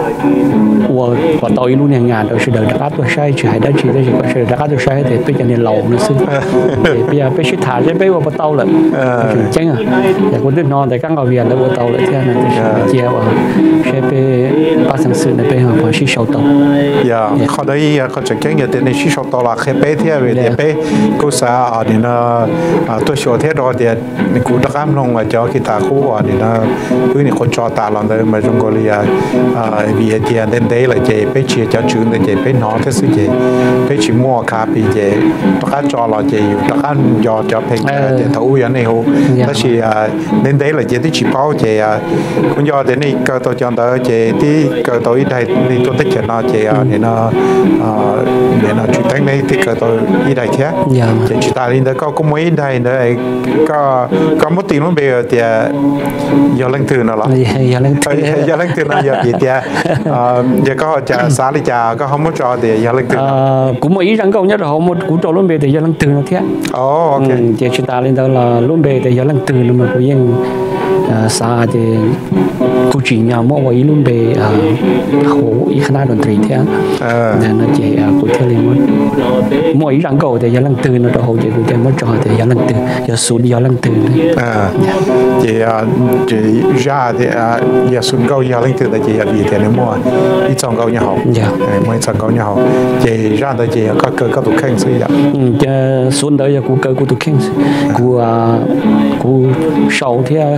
và tôi luôn nhà rồi sẽ được các tôi sai chỉ hay đã chỉได้chỉ có sẽ các tôi sai thì bây giờ này lẩu nó xứ bây giờ bây sinh thả thì bây giờ bắt tàu là chăng àอยากคนที่นอนแต่กั้งเอาเวียนแล้วว่าเตาเลยที่นั่นเจียวใช้ไปป้าสังสือในไปหาพอชี้เสาเตาอย่างเขาได้เขาจะเก่งอย่างในชี้เสาเตาละแค่ไปเที่ยวเดี๋ยวไปกูสาเนี่ยนะตัวโชว์เที่ยวเดี๋ยวกูตะก้ามลงมาเจาะกีตาร์คู่เนี่ยนะคือเนี่ยคนจอตาลองเดินมาจงกอลีวีเดียเดินได้เลยเจไปเชียร์เจ้าจืดเจไปนอนที่สุดเจไปชิมมัวคาปีเจตะก้าจอเราเจอยู่ตะก้ายอจะเพลงเดี๋ยวทูยันนี่หูแล้วชีnên đấy là chỉ tí chỉ bảo chỉ cũng do thế này cơ tôi chọn tới chỉ tí cơ tôi đây đi tôi thích nó chỉ để nó chuyển thành này thì cơ tôi đi đây thế chỉ ta lên đó có mấy đây nữa có một tiền luôn bây giờ thì giờ lần thứ nào là giờ lần thứ nào giờ gì thì giờ có trả xã đi trả có không có cho thì giờ lần thứ cũng mấy rằng câu nhất là không một cú trò luôn bây giờ giờ lần thứ nào thế ok chỉ ta lên đó là luôn bây giờ giờ lần thứ nào mà cũng xa thì cô chỉ nhà mỗi ngày luôn về hồ ý khán đồn trì thế nên nó chỉ cô theo lên mất mỗi rằng cầu thì giờ lần từ nó hồ chỉ cô theo mất trò thì giờ lần từ giờ xuống giờ lần từ chỉ ra thì giờ xuống cầu giờ lần từ là chỉ là gì thì nếu mua ít trong cầu nhà học mỗi trong cầu nhà học chỉ ra là chỉ có cơ có tụ khen xí vậy xuống đó giờ cô cơ cô tụ khen cô sầu thế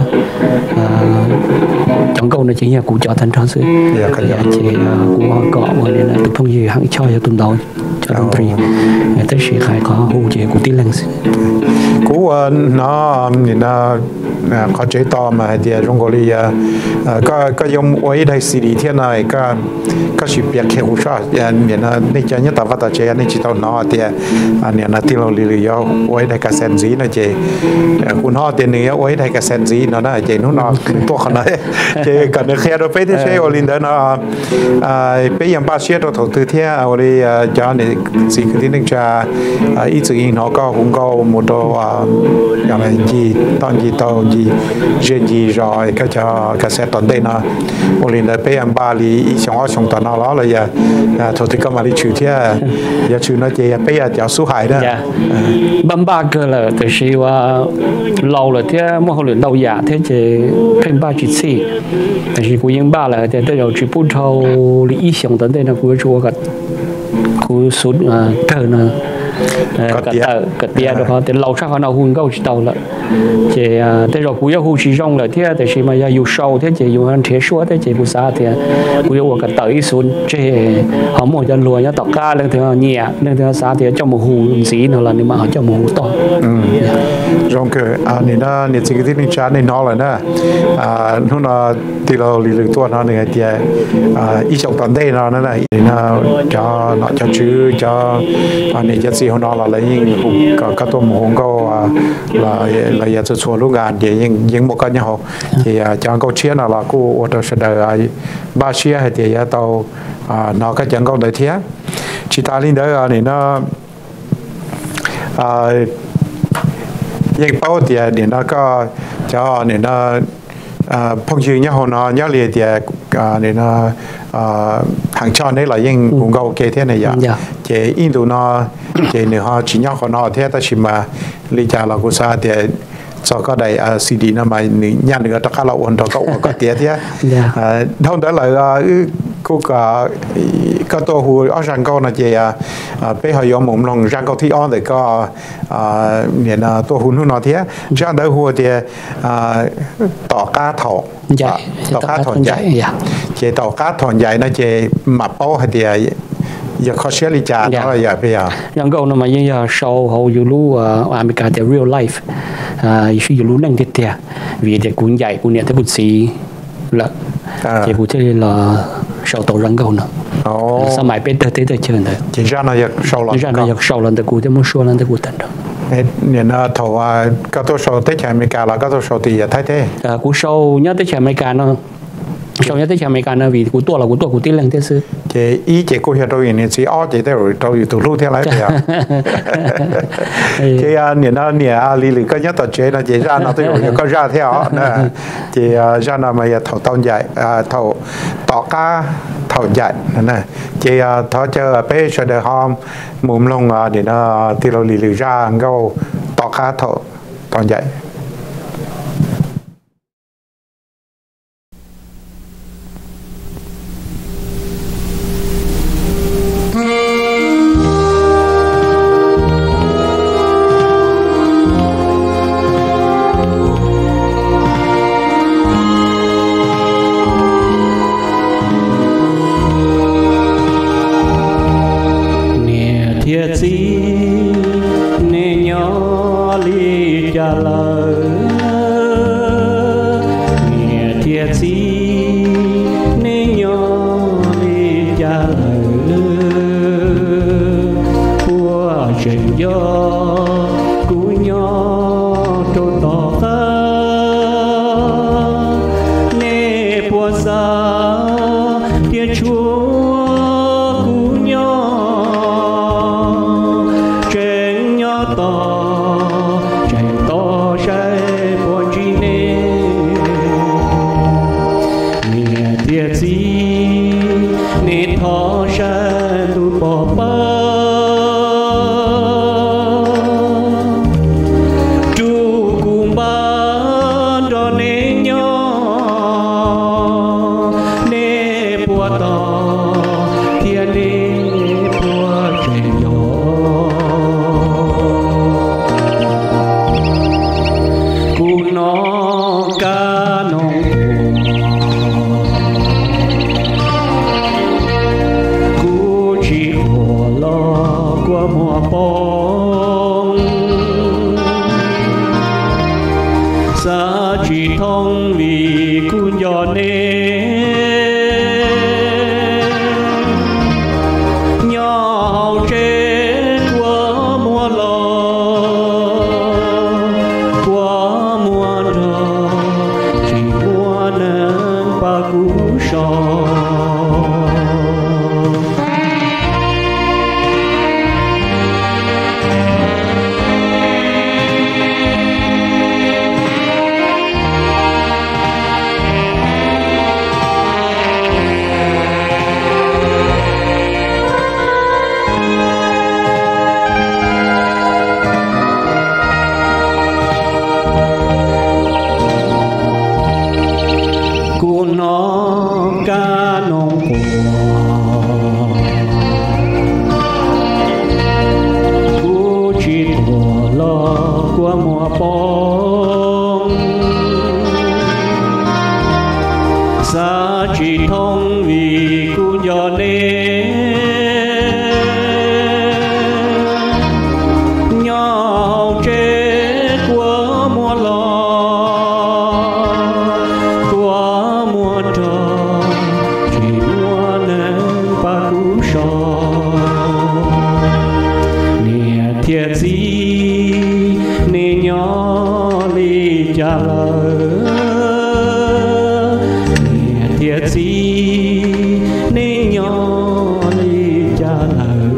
trong câu này chỉ là cụ cho thành tròn sự chỉ của cọ nên là tụi phong gì hẳn cho tụi đầu cho tụi trì tới sự khai có hỗ trợ của tí lăng của nó có chế to mà thì trong gọi là có dùng ấy đây xử lý thế này có sự việc khéo cho nên là nên cho nhất tao phát chế nên chỉ tao nó thì nên là tiêu lì lì do ấy đây cả sen gì nó chế của nó thì này ấy đây cả sen gì nó là chế nóตัวขนาดchế cần được khéo được phải thế chế ở lên đó nó bây giờ ba xe đó thầu từ thế ở đây cho này gì cái tiếng cha ít sự in nó có cũng có một đồอย่างไรจีตอนจีโตจีเจนจีรอยก็จะกระแสตอนเด่นนะโอลินได้ไปอันบาลีอีช่องตอนนั้นแล้วเลยทุกที่ก็มาดิชื่อที่อย่าชื่อนั่นเจียไปจะสู้หายนะบัมบาเกอร์เลยแต่ชีว่าเราเลยที่เมื่อเขาเหลือเราอยากที่จะเป็นบ้าจิตสิแต่ชีกูยังบ้าเลยแต่ได้เราจีพูดเท่าอีช่องตอนเด่นนะกูชัวร์กับกูสุดเธอนะcái tiền đó thì lâu chắc họ nào hùn câu chỉ tàu là chỉ thế rồi cú yêu hùn chỉ rong là thế thì chỉ mà yêu sâu thế chỉ yêu ăn thế số thế chỉ cú xa thì cú yêu cái tới xuống chỉ họ muốn cho lùi cho tọt ca lên thì nhẹ lên thì xa thì cho một hùn xí nữa là nhưng mà họ cho một hùn to rong cái này nó này chỉ cái tiếng chán này nó là nè nó thì là lì lì tua nó này thì ít trong tuần đây nó này nó cho chữ cho này cho gì họ nó là là lấy những các tổ mồ hông là giờ cho lúc gần thì những một cái nhau thì chẳng câu chuyện là cô ở đó sẽ đợi ba chia hay thì tàu nó cái chẳng câu đợi thế chỉ ta lên đó thì nó những bao thì nó có cho nên nó phong trào nhau nó nhau liền thì nên nó hàng trăm đấy là những cũng có cái thế này vậy chỉ in đồ nó chỉ nếu họ chỉ nhau họ nó thế ta chỉ mà lý giải là của sao thì cho có đầy CD nó mà nhận được tất cả là ổn đó có tiền thế thông đó là cô có tổ hùi ở răng câu là chỉ bây giờ dùng mồm lòng răng câu thi on để có nên tổ hùi nó thế răng đó hùi thì tỏ cá thọ tỏ cá thọ dạy chỉ tỏ cá thọ dạy nó chỉ mập bao hay thì giờ khó xử lý trả đó là giờ bây giờ răng câu nó mà như giờ sau hậu du lú America the real life dù lú năng thiệt thiệt vì để cuốn dạy cuốn nhận tới bút xí là chỉ cụ thể là sau tổ răng câu nữa sao mãi bên tới tới chơi nữa chỉ ra là giờ sau lần tới cụ thì muốn số lần tới cụ tận đó nên thầu các tổ sau tới chạy America là các tổ sau thì thay thế cụ sau nhớ tới chạy America nó sau nhớ tới chạy America nó vì cụ tua là cụ tí lần thế sư chỉ ý chỉ cụ hiện rồi nên chỉ ở chỉ đâu rồi từ lúc thế lại bây giờ chỉ nên lý lịch có nhất là chế là chỉ ra nó tới rồi có ra theo nè chỉ ra là mà thầu tao dạy thầu tỏ cá thầu dạy nè chỉ thầu chờ bé sẽ được hòm mồm lông để nó thìเราlý lịch ra câu tỏ cá thầu tao dạy thiệt gì nên nhỏ đi cha lỡ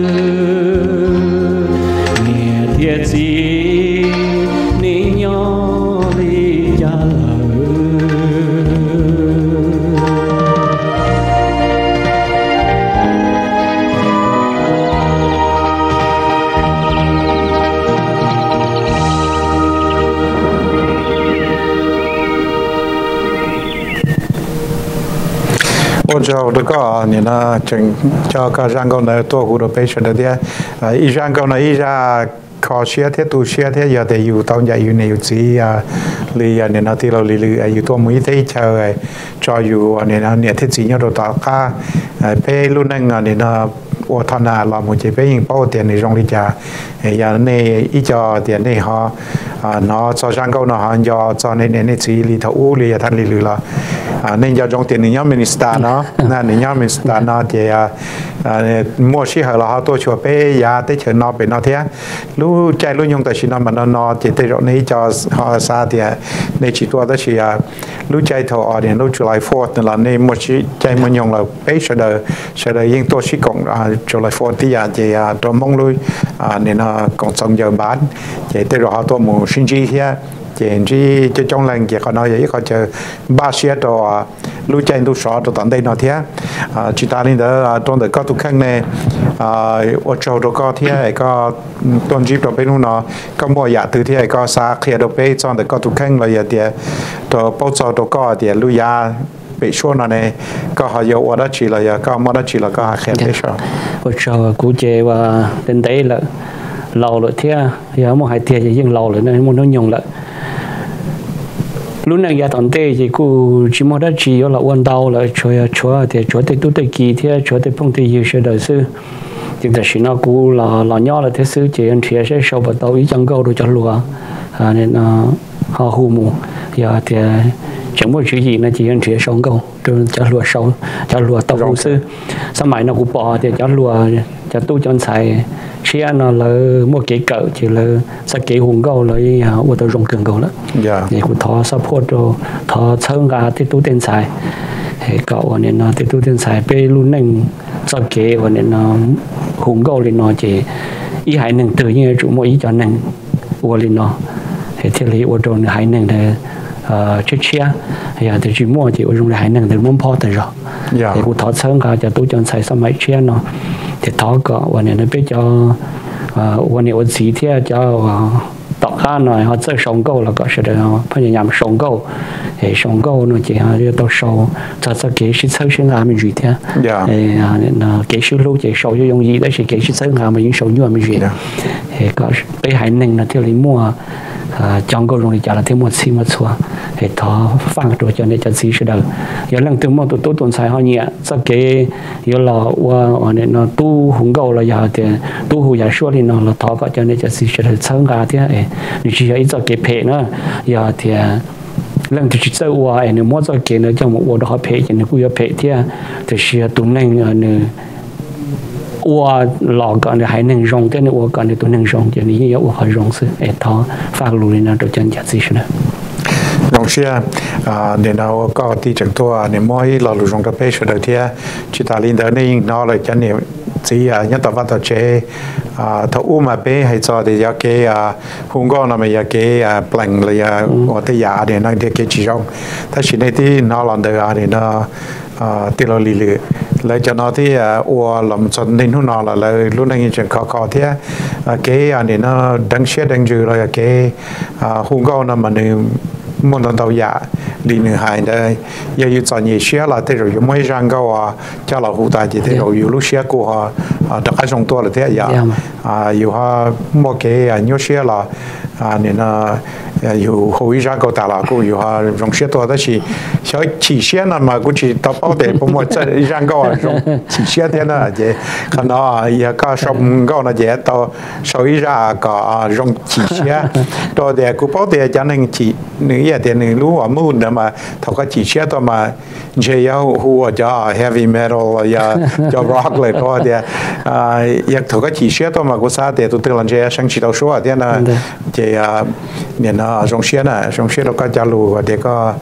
nghe thiệt gì nên nhỏ đi cha lỡ cho được có nên là chừng cho các răng câu này tôi cũng được biết được đấy, ý răng câu này ra khó xia thế tu xia thế giờ thìอยู่tao giờอยู่ในอยู่ที่ลีเนี่ยนะที่เราลีอยู่ตัวมือที่เชยจออยู่เนี่ยนะเนี่ยที่จริงเราต่อค่าไปรุ่นนั้นเนี่ยนะว่าทนาเราหมดจะไปยิงเป้าเตียนในโรงเรียนอย่างในอีจอเตียนในฮะเนาะจอช่างเขาเนาะยอจอในสีลีทอูลีทันลีลือละในยอจงเตียนในยอมินิสตาเนาะนั่นในยอมินิสตาเนาะเจียมั่วชี้เหรอฮะตัวชัวไปยาเตเฉินนอเป็นนอเทียรู้ใจรู้ยงแต่ชินอมันนอเจตเราในจอฮะซาเตียในชีตัวแต่ชีรู้ใจทอเนี่ยรู้จุลายฟอร์ดนั่นแหละในมั่วชี้ใจมันยงเราไปเสดยิงตัวชี้กงจุลายฟอร์ดที่ยาเจียตัวมองลุยเนี่ยนะกองสองเยอะบ้านเจตเราฮะตัวหมูชินจีเฮียเจนที่จะจงแรงเกี่ยวกับน้อยอย่างเขาเจอบาเชียตัวรู้ใจตัวสอตัวตอนได้นอเทียจิตาลินเดอร์ตอนเด็กก็ทุกครั้งในอดโจตัวก็เทียก็ตอนจีบตัวเป็นนู่นเนาะก็บ่อยากตื่นเทียก็ซาเคลียตัวไปตอนเด็กก็ทุกครั้งเลยเดียตัวโป๊ะตัวก็เดียลุยาไปช่วงนั้นก็หายวัดชีเลยก็มาดชีเลยก็หาแค่ได้ชอบอดโจกูเจว่าเดินได้ละเราเลยเทียอย่ามาให้เทียจะยิ่งเราเลยนะมันต้องยงละlúc này giờ tận tây thì cô chỉ muốn đã chỉ là quan đau là chúa thì chúa thì tu tây kỳ thì chúa thì phong thì nhiều sự đời sư nhưng mà chỉ nó cô là nhỏ là thế sư chỉ anh chị sẽ sau bắt đầu ý chẳng câu được cho lúa nên họ hù mù giờ thì chẳng có chuyện gì là chỉ anh chị sau câu cho lúa sau cho lúa tàu hù sư sau này nó cũng bỏ thì cho lúa cho tu cho anh xài xe nó là một cái cỡ chỉ là sẽ cái hùng câu lấy ở tàu rong cường câu đó thì cũng thọ support rồi thọ sơn gà thì tu tiền xài thì cậu nên nó thì tu tiền xài pe luôn nên sau cái nên nó hùng câu thì nó chỉ ý hải nâng từ như chủ mỗi ý cho nâng của thì nó thì lý ở trong hải nâng thì chiếc xe thì chỉ mua chỉ ở trong hải nâng thì muốn phô từ rồi thì cũng thọ sơn gà cho tu cho xài sau mấy xe nó thì thọ có và nên nó biết choวันนี้วันสีที่จะต่อข้าหน่อยเขาจะส่งกู้แล้วก็จะพยายามส่งกู้ส่งกู้นู่นจีฮะเรียกตัวส่งจะเกี่ยวกับซื้อสินค้ามันจุดที่เกี่ยวกับลูกจีส่งจะ用意ได้是เกี่ยวกับซื้อสินค้ามันยิ่งส่งยุ่งมันจุดก็ไปหายหนึ่งนะที่เรามั่วจังก็ลงในจานที่มั่วซีมั่วชัวท้อฟังตัวจนในจันทร์สีเสด็จอย่างเรื่องตัวมั่วตัวต้นสายเขาเนี่ยจะเกี่ยวอย่างเราว่าเนี่ยเราตู้หุ่นเก่าเราอยากแต่ตู้หุ่นอยากช่วยเราเราท้อก็จนในจันทร์สีเสด็จเชิงกาที่นี่chỉ là ítจะเกี่ยวเพะนะอย่าที่เรื่องที่จะว่าเนี่ยมั่วจะเกี่ยวเนี่ยจังมั่วเราเพะอย่างนี้กูจะเพะที่แต่เชื่อตัวนึงเนี่ย我老讲的还能用，但是我讲的都能用，就你要我还用是，他发路里那都讲价值是的。 lồng xia nên nào có tí chẳng thua nên mỗi là lục trong cái page đầu tiên chỉ ta liên đến nên nó là cái niệm chỉ nhất là bắt đầu chế thấu mà bé hay cho thì giờ cái hùng con là bây cái blank là ở đây giờ để nó để cái chỉ trongถ้าchỉ này thì nó làm được thì nóตีเราลีลือเลยจะนอที่อัวหลอมจนนินหุ่นนอละเลยรุ่นนั้นยังคอที่เก๋อันนี้นะดังเชียดังจือเลยเก๋หุ่นก็นำมันนึงมุนตอนตัวยาลีนึงหายได้ยังอยู่จอนยี่เชียละที่เราอยู่ไม่รังก็ว่าจะเราหูตายที่เราอยู่ลูกเชียกูฮะดักไอ้สองตัวเลยที่ยาอยู่ฮะโมเก๋ยูเชียละนี่นะอยู่หูวิชาก็ตาละกูอยู่ฮะรงเชียตัวแต่ชีชอบฉีเชียนั่นมากูชีต่อเป้าเด็กผมว่าจะรังก็รงฉีเชียเท่านั้นเจ้ขณะยังก็ชอบก็นะเจ้ต่อชอบวิชาก็รงฉีเชียตัวเด็กกูเป้าเด็กจะนึงฉีนึงอย่างเดียวนึงรู้ว่ามูนนะมาถ้าก็ฉีเชียตัวมาเชียหัวจะ heavy metal อย่าจะ rock เลยตัวเดียวอยากถ้าก็ฉีเชียตัวมากูซาเด็กตัวเตือนเจ้ช่างฉีดเอาชัวเดียวนะเจ้เนี่ยนะรงเชียนะรงเชียเราก็จะรู้ว่าเด็กก็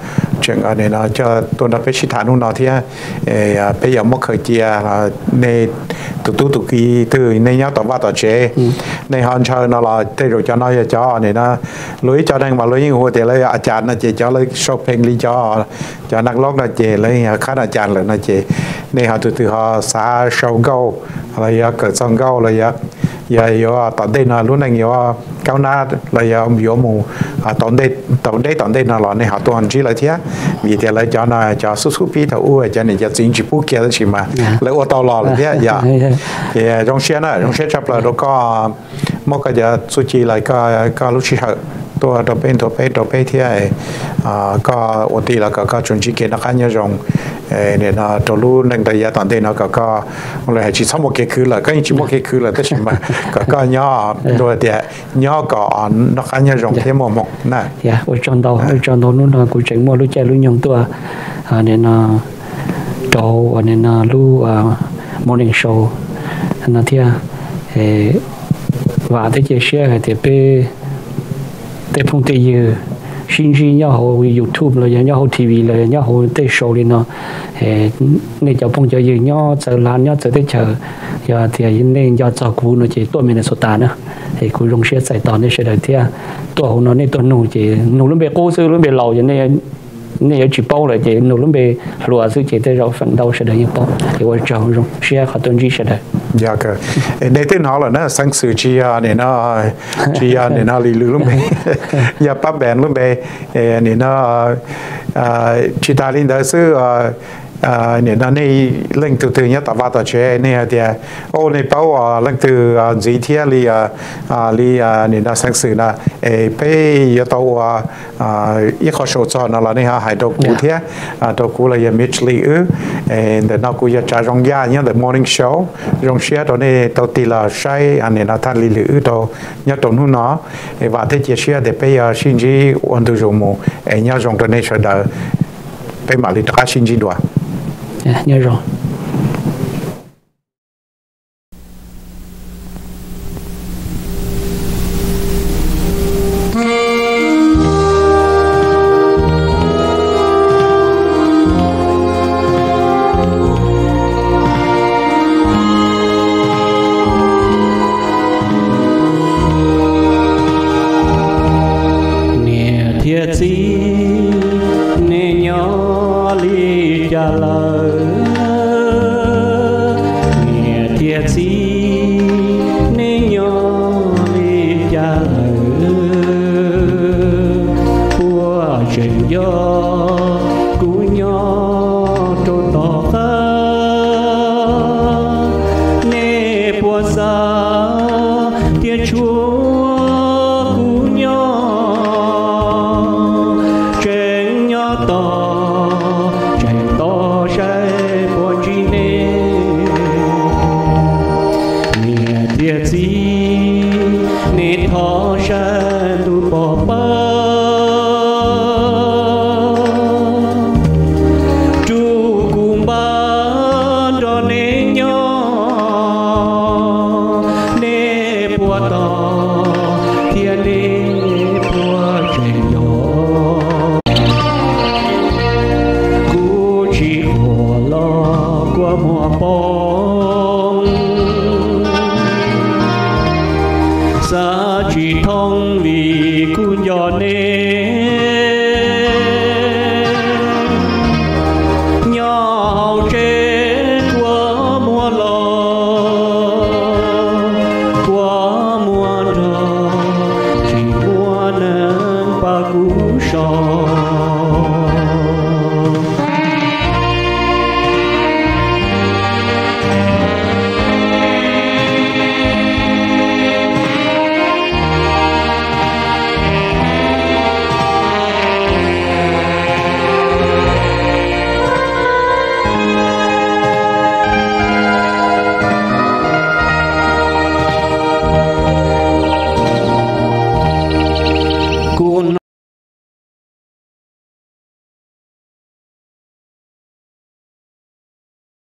chuyện ở đây nó cho tôi đã phải chỉ thả nó thì bây giờ mất khởi chia này tụ kỳ từ này nhau tàu va tàu chế này họ chơi nó là thế rồi cho nó cho này nó lưới cho đang mà lưới những hồ thì lấyอาจารย์nó chỉ cho lấy shopping lý choนักลอกnó chỉ lấy kháอาจารย์เลยnó chỉ này họ từ họ xả sâu câu là cởi sông câu là giờ tận đây là lúc này giờ cao na là giờ giờ mù tận đây là này họ toàn chỉ là thế vì thế là cho nó cho số pi thầu cho nên cho chính chỉ bút kia đó chỉ mà lấy ô tô là thế giờ thì trong xe chấp là nó có một cái giờ số chỉ lại có lúc chỉตัวไปที่ก็วันที่แล้วก็จนจีเกนักขันยงเนี่ยนะตัวรู้หนึ่งแต่ยาตอนเดินก็เลยจีสมโอเคคือเลยก็ยังจีโอเคคือเลยแต่ชิมมาก็ย่อโดยเดียย่อก่อนนักขันยงเที่ยวหมกนะอย่าวันจันทร์นู้นกูเจ๋งมั่วรู้ใจรู้ยงตัวเนี่ยนะโตวันนี้นะรู้morning show นะที่ว่าที่จะเชื่อที่ไปแต่พงแต่ยืสิ่งที่ย่าเขา YouTube เลยย่าเขา TV เลยย่าเขาได้โชว์เลยเนาะในเจ้าพงจะยืนย่อจะร้านย่อจะได้เจอย่าที่ยินเล่นย่อจากกูเนาะจีตัวมันในสุดตานะกูลงเชื่อใส่ตอนนี้เฉยๆที่ตัวเขาเนาะในตัวหนูจีหนูรุ่นเบกู้ซื้อรุ่นเบเหล่าอย่างนี้นี่chỉ bao là chỉ nụ lắm bề lúaซื้อchỉ tới rồi phần đầu sẽ được như bao thì quan trọng rồi share họ tuân chỉ sẽ được. Dạ cơ. Để tên họ là nó sang sử chia này nó lì lư lắm bề. Dạ bắt bèn lắm bề này nó chỉ ta lên đóซื้อเนี่ยนั่นนี่เรื่องตัวเนี่ยแต่ว่าตัวเชื่อเนี่ยเดียโอ้ในเป้าเรื่องตัวจีเทียลีเนี่ยน่าสังสือนะไปยตัวอีกข้อโชว์จอนั่นแหละเนี่ยหายตัวกูเทียตัวกูเลยมิชลีแต่นักกูจะจ่ายรองยาเนี่ย The Morning Show รองเชียตัวนี้ตัวตีละใช้อันนี้นะท่านลีลือตัวเนี่ยตัวนู้นเนาะว่าที่จะเชียเดี๋ยวไปชินจีวันตัวจมูเนี่ยรองตัวนี้เฉยๆไปมาลิตรชินจีด้วย nhớ rồi. Nè thiệt gì nè nhỏ li cha lời do cú nhỏ trôi tỏ